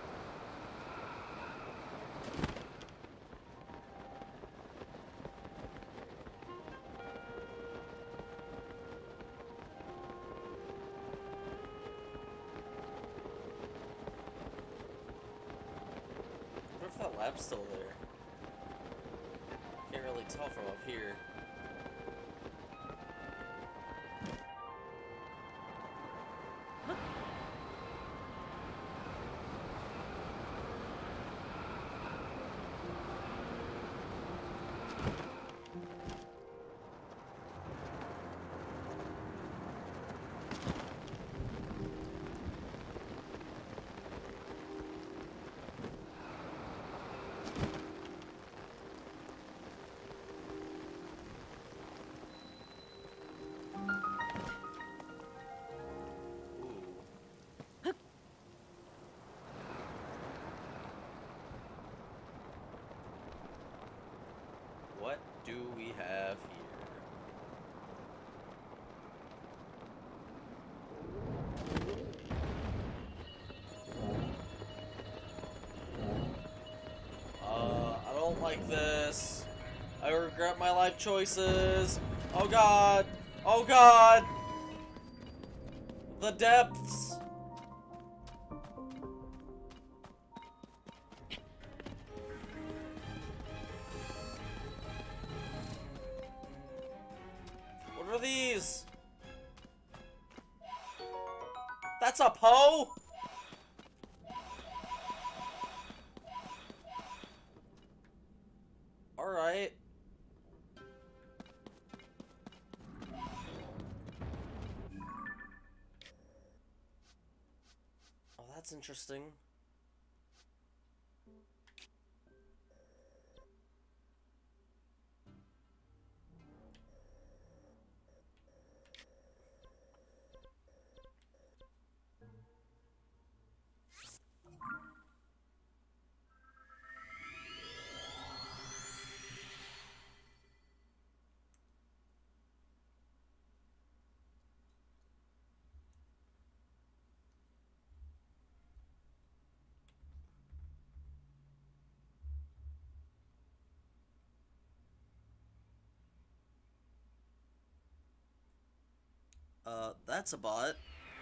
What if that lab's still there? Can't really tell from up here. What do we have here? I don't like this. I regret my life choices. Oh god. Oh god. The depths. What are these? That's a Poe? Alright. Oh, that's interesting. That's a bot.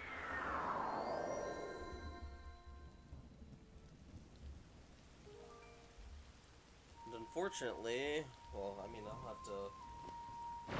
And unfortunately, well, I mean, I'll have to...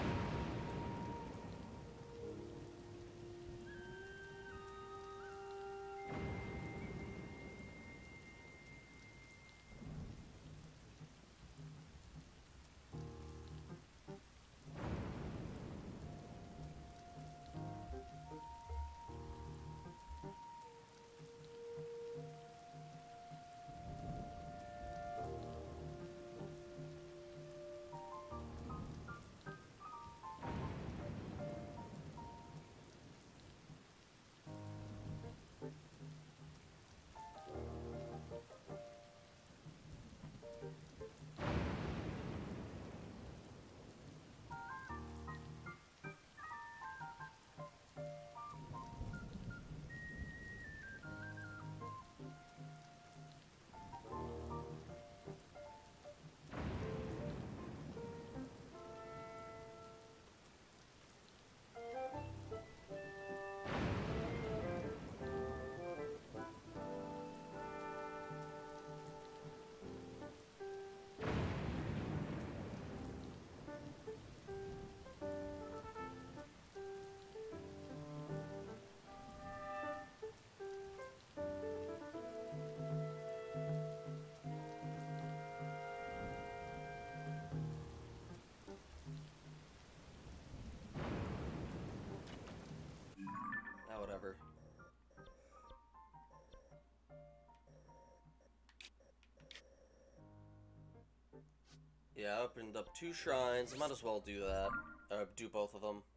Yeah, I opened up 2 shrines. Might as well do that. Do both of them.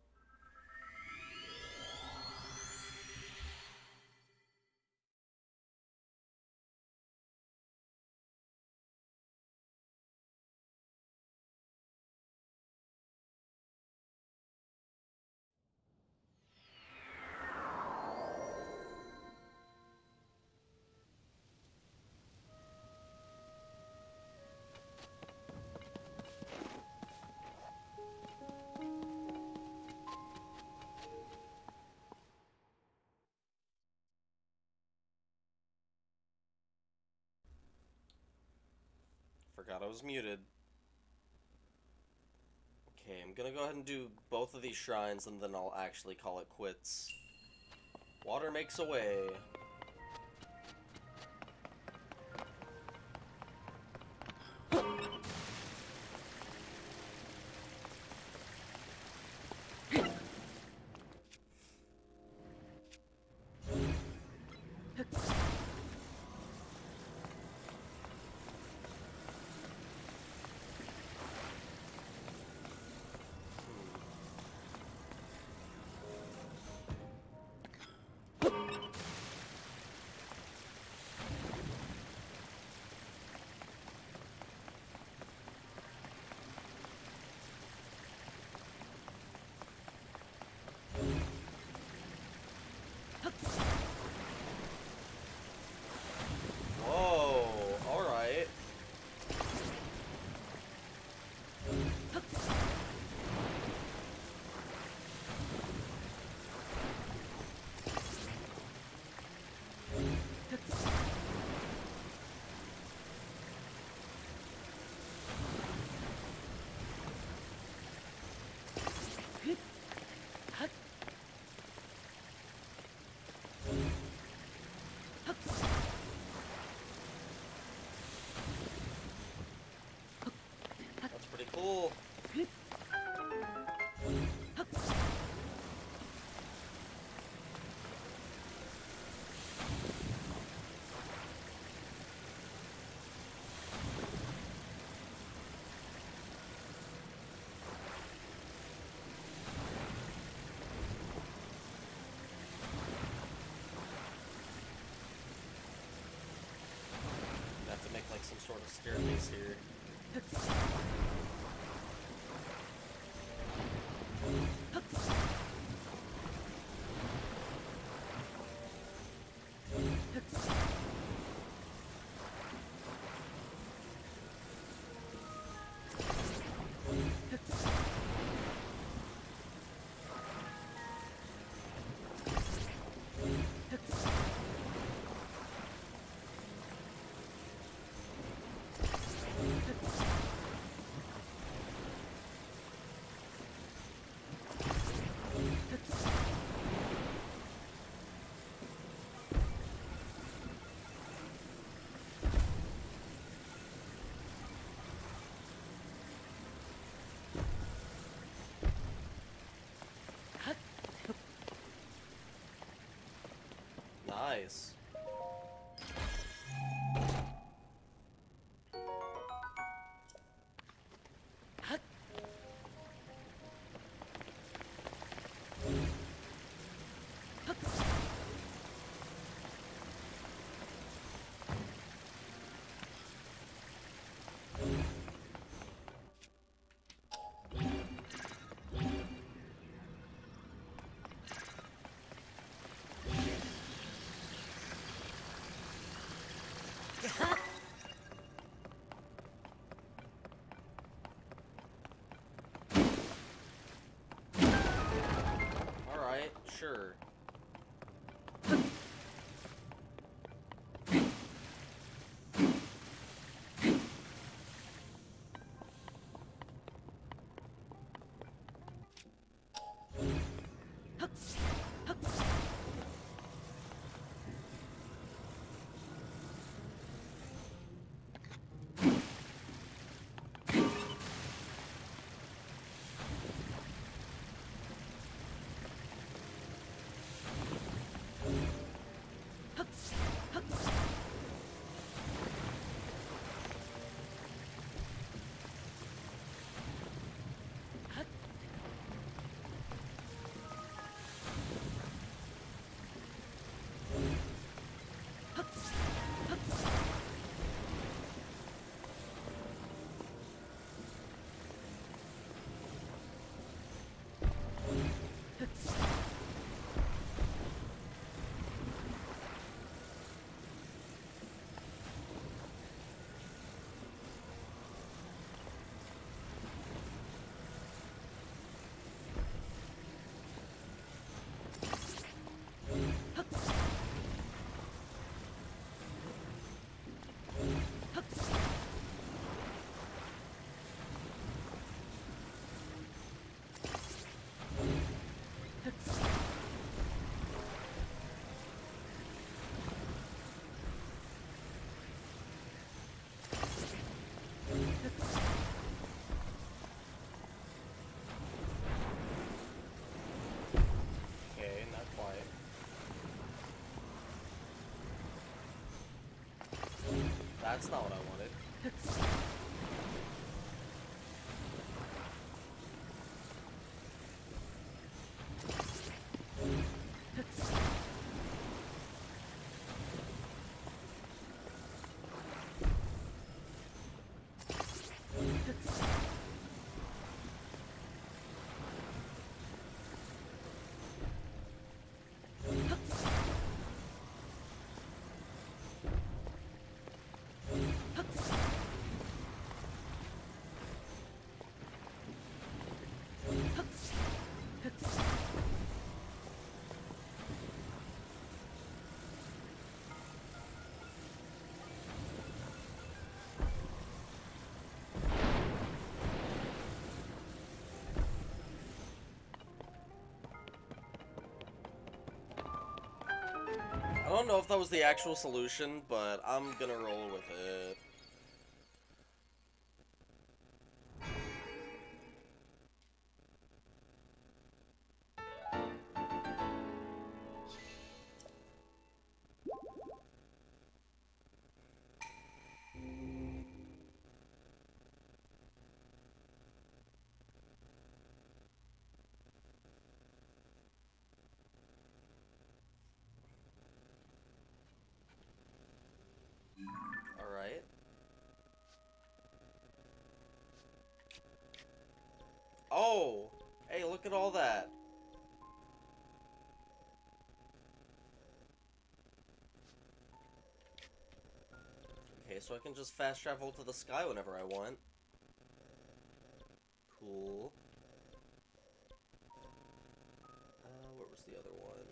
Forgot I was muted. Okay, I'm gonna go ahead and do both of these shrines and then I'll actually call it quits. Water makes a way. Whoa, alright. That's pretty cool. I have to make like some sort of staircase here. Nice. Alright, sure. Okay, not quite. That's not what I wanted. I don't know if that was the actual solution, but I'm gonna roll with it. Alright. Oh! Hey, look at all that. Okay, so I can just fast travel to the sky whenever I want. Cool. Where was the other one?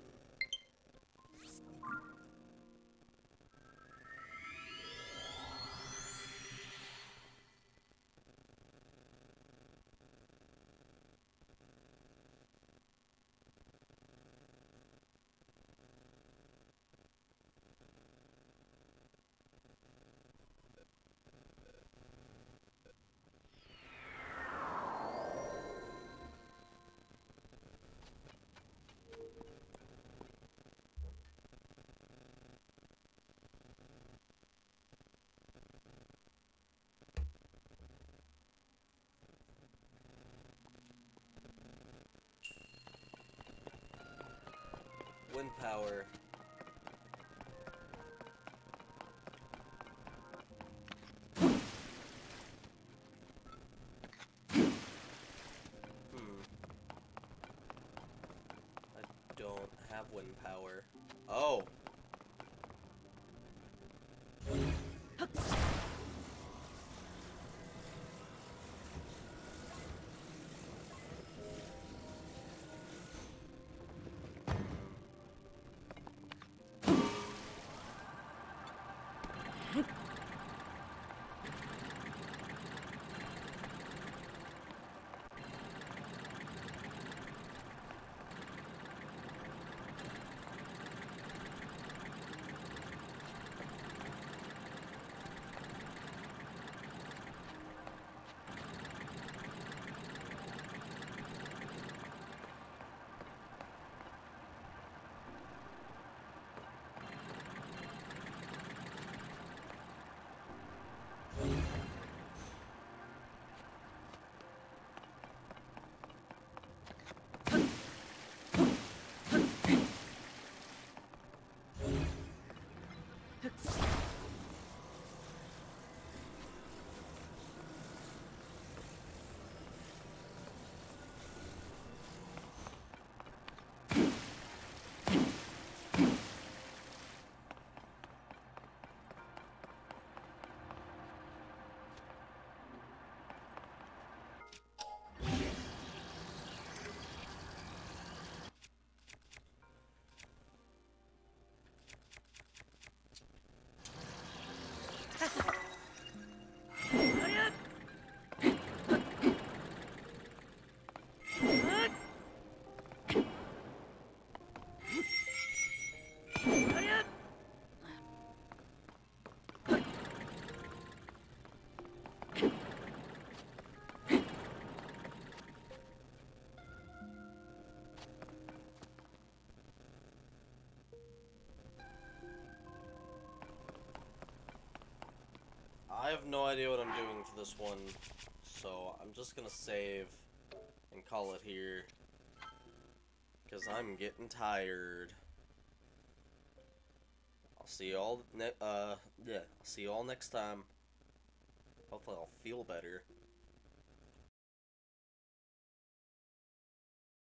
Wind power. I don't have wind power. Oh. I have no idea what I'm doing for this one, so I'm just gonna save and call it here. Because I'm getting tired. I'll see you all I'll see you all next time. Hopefully I'll feel better.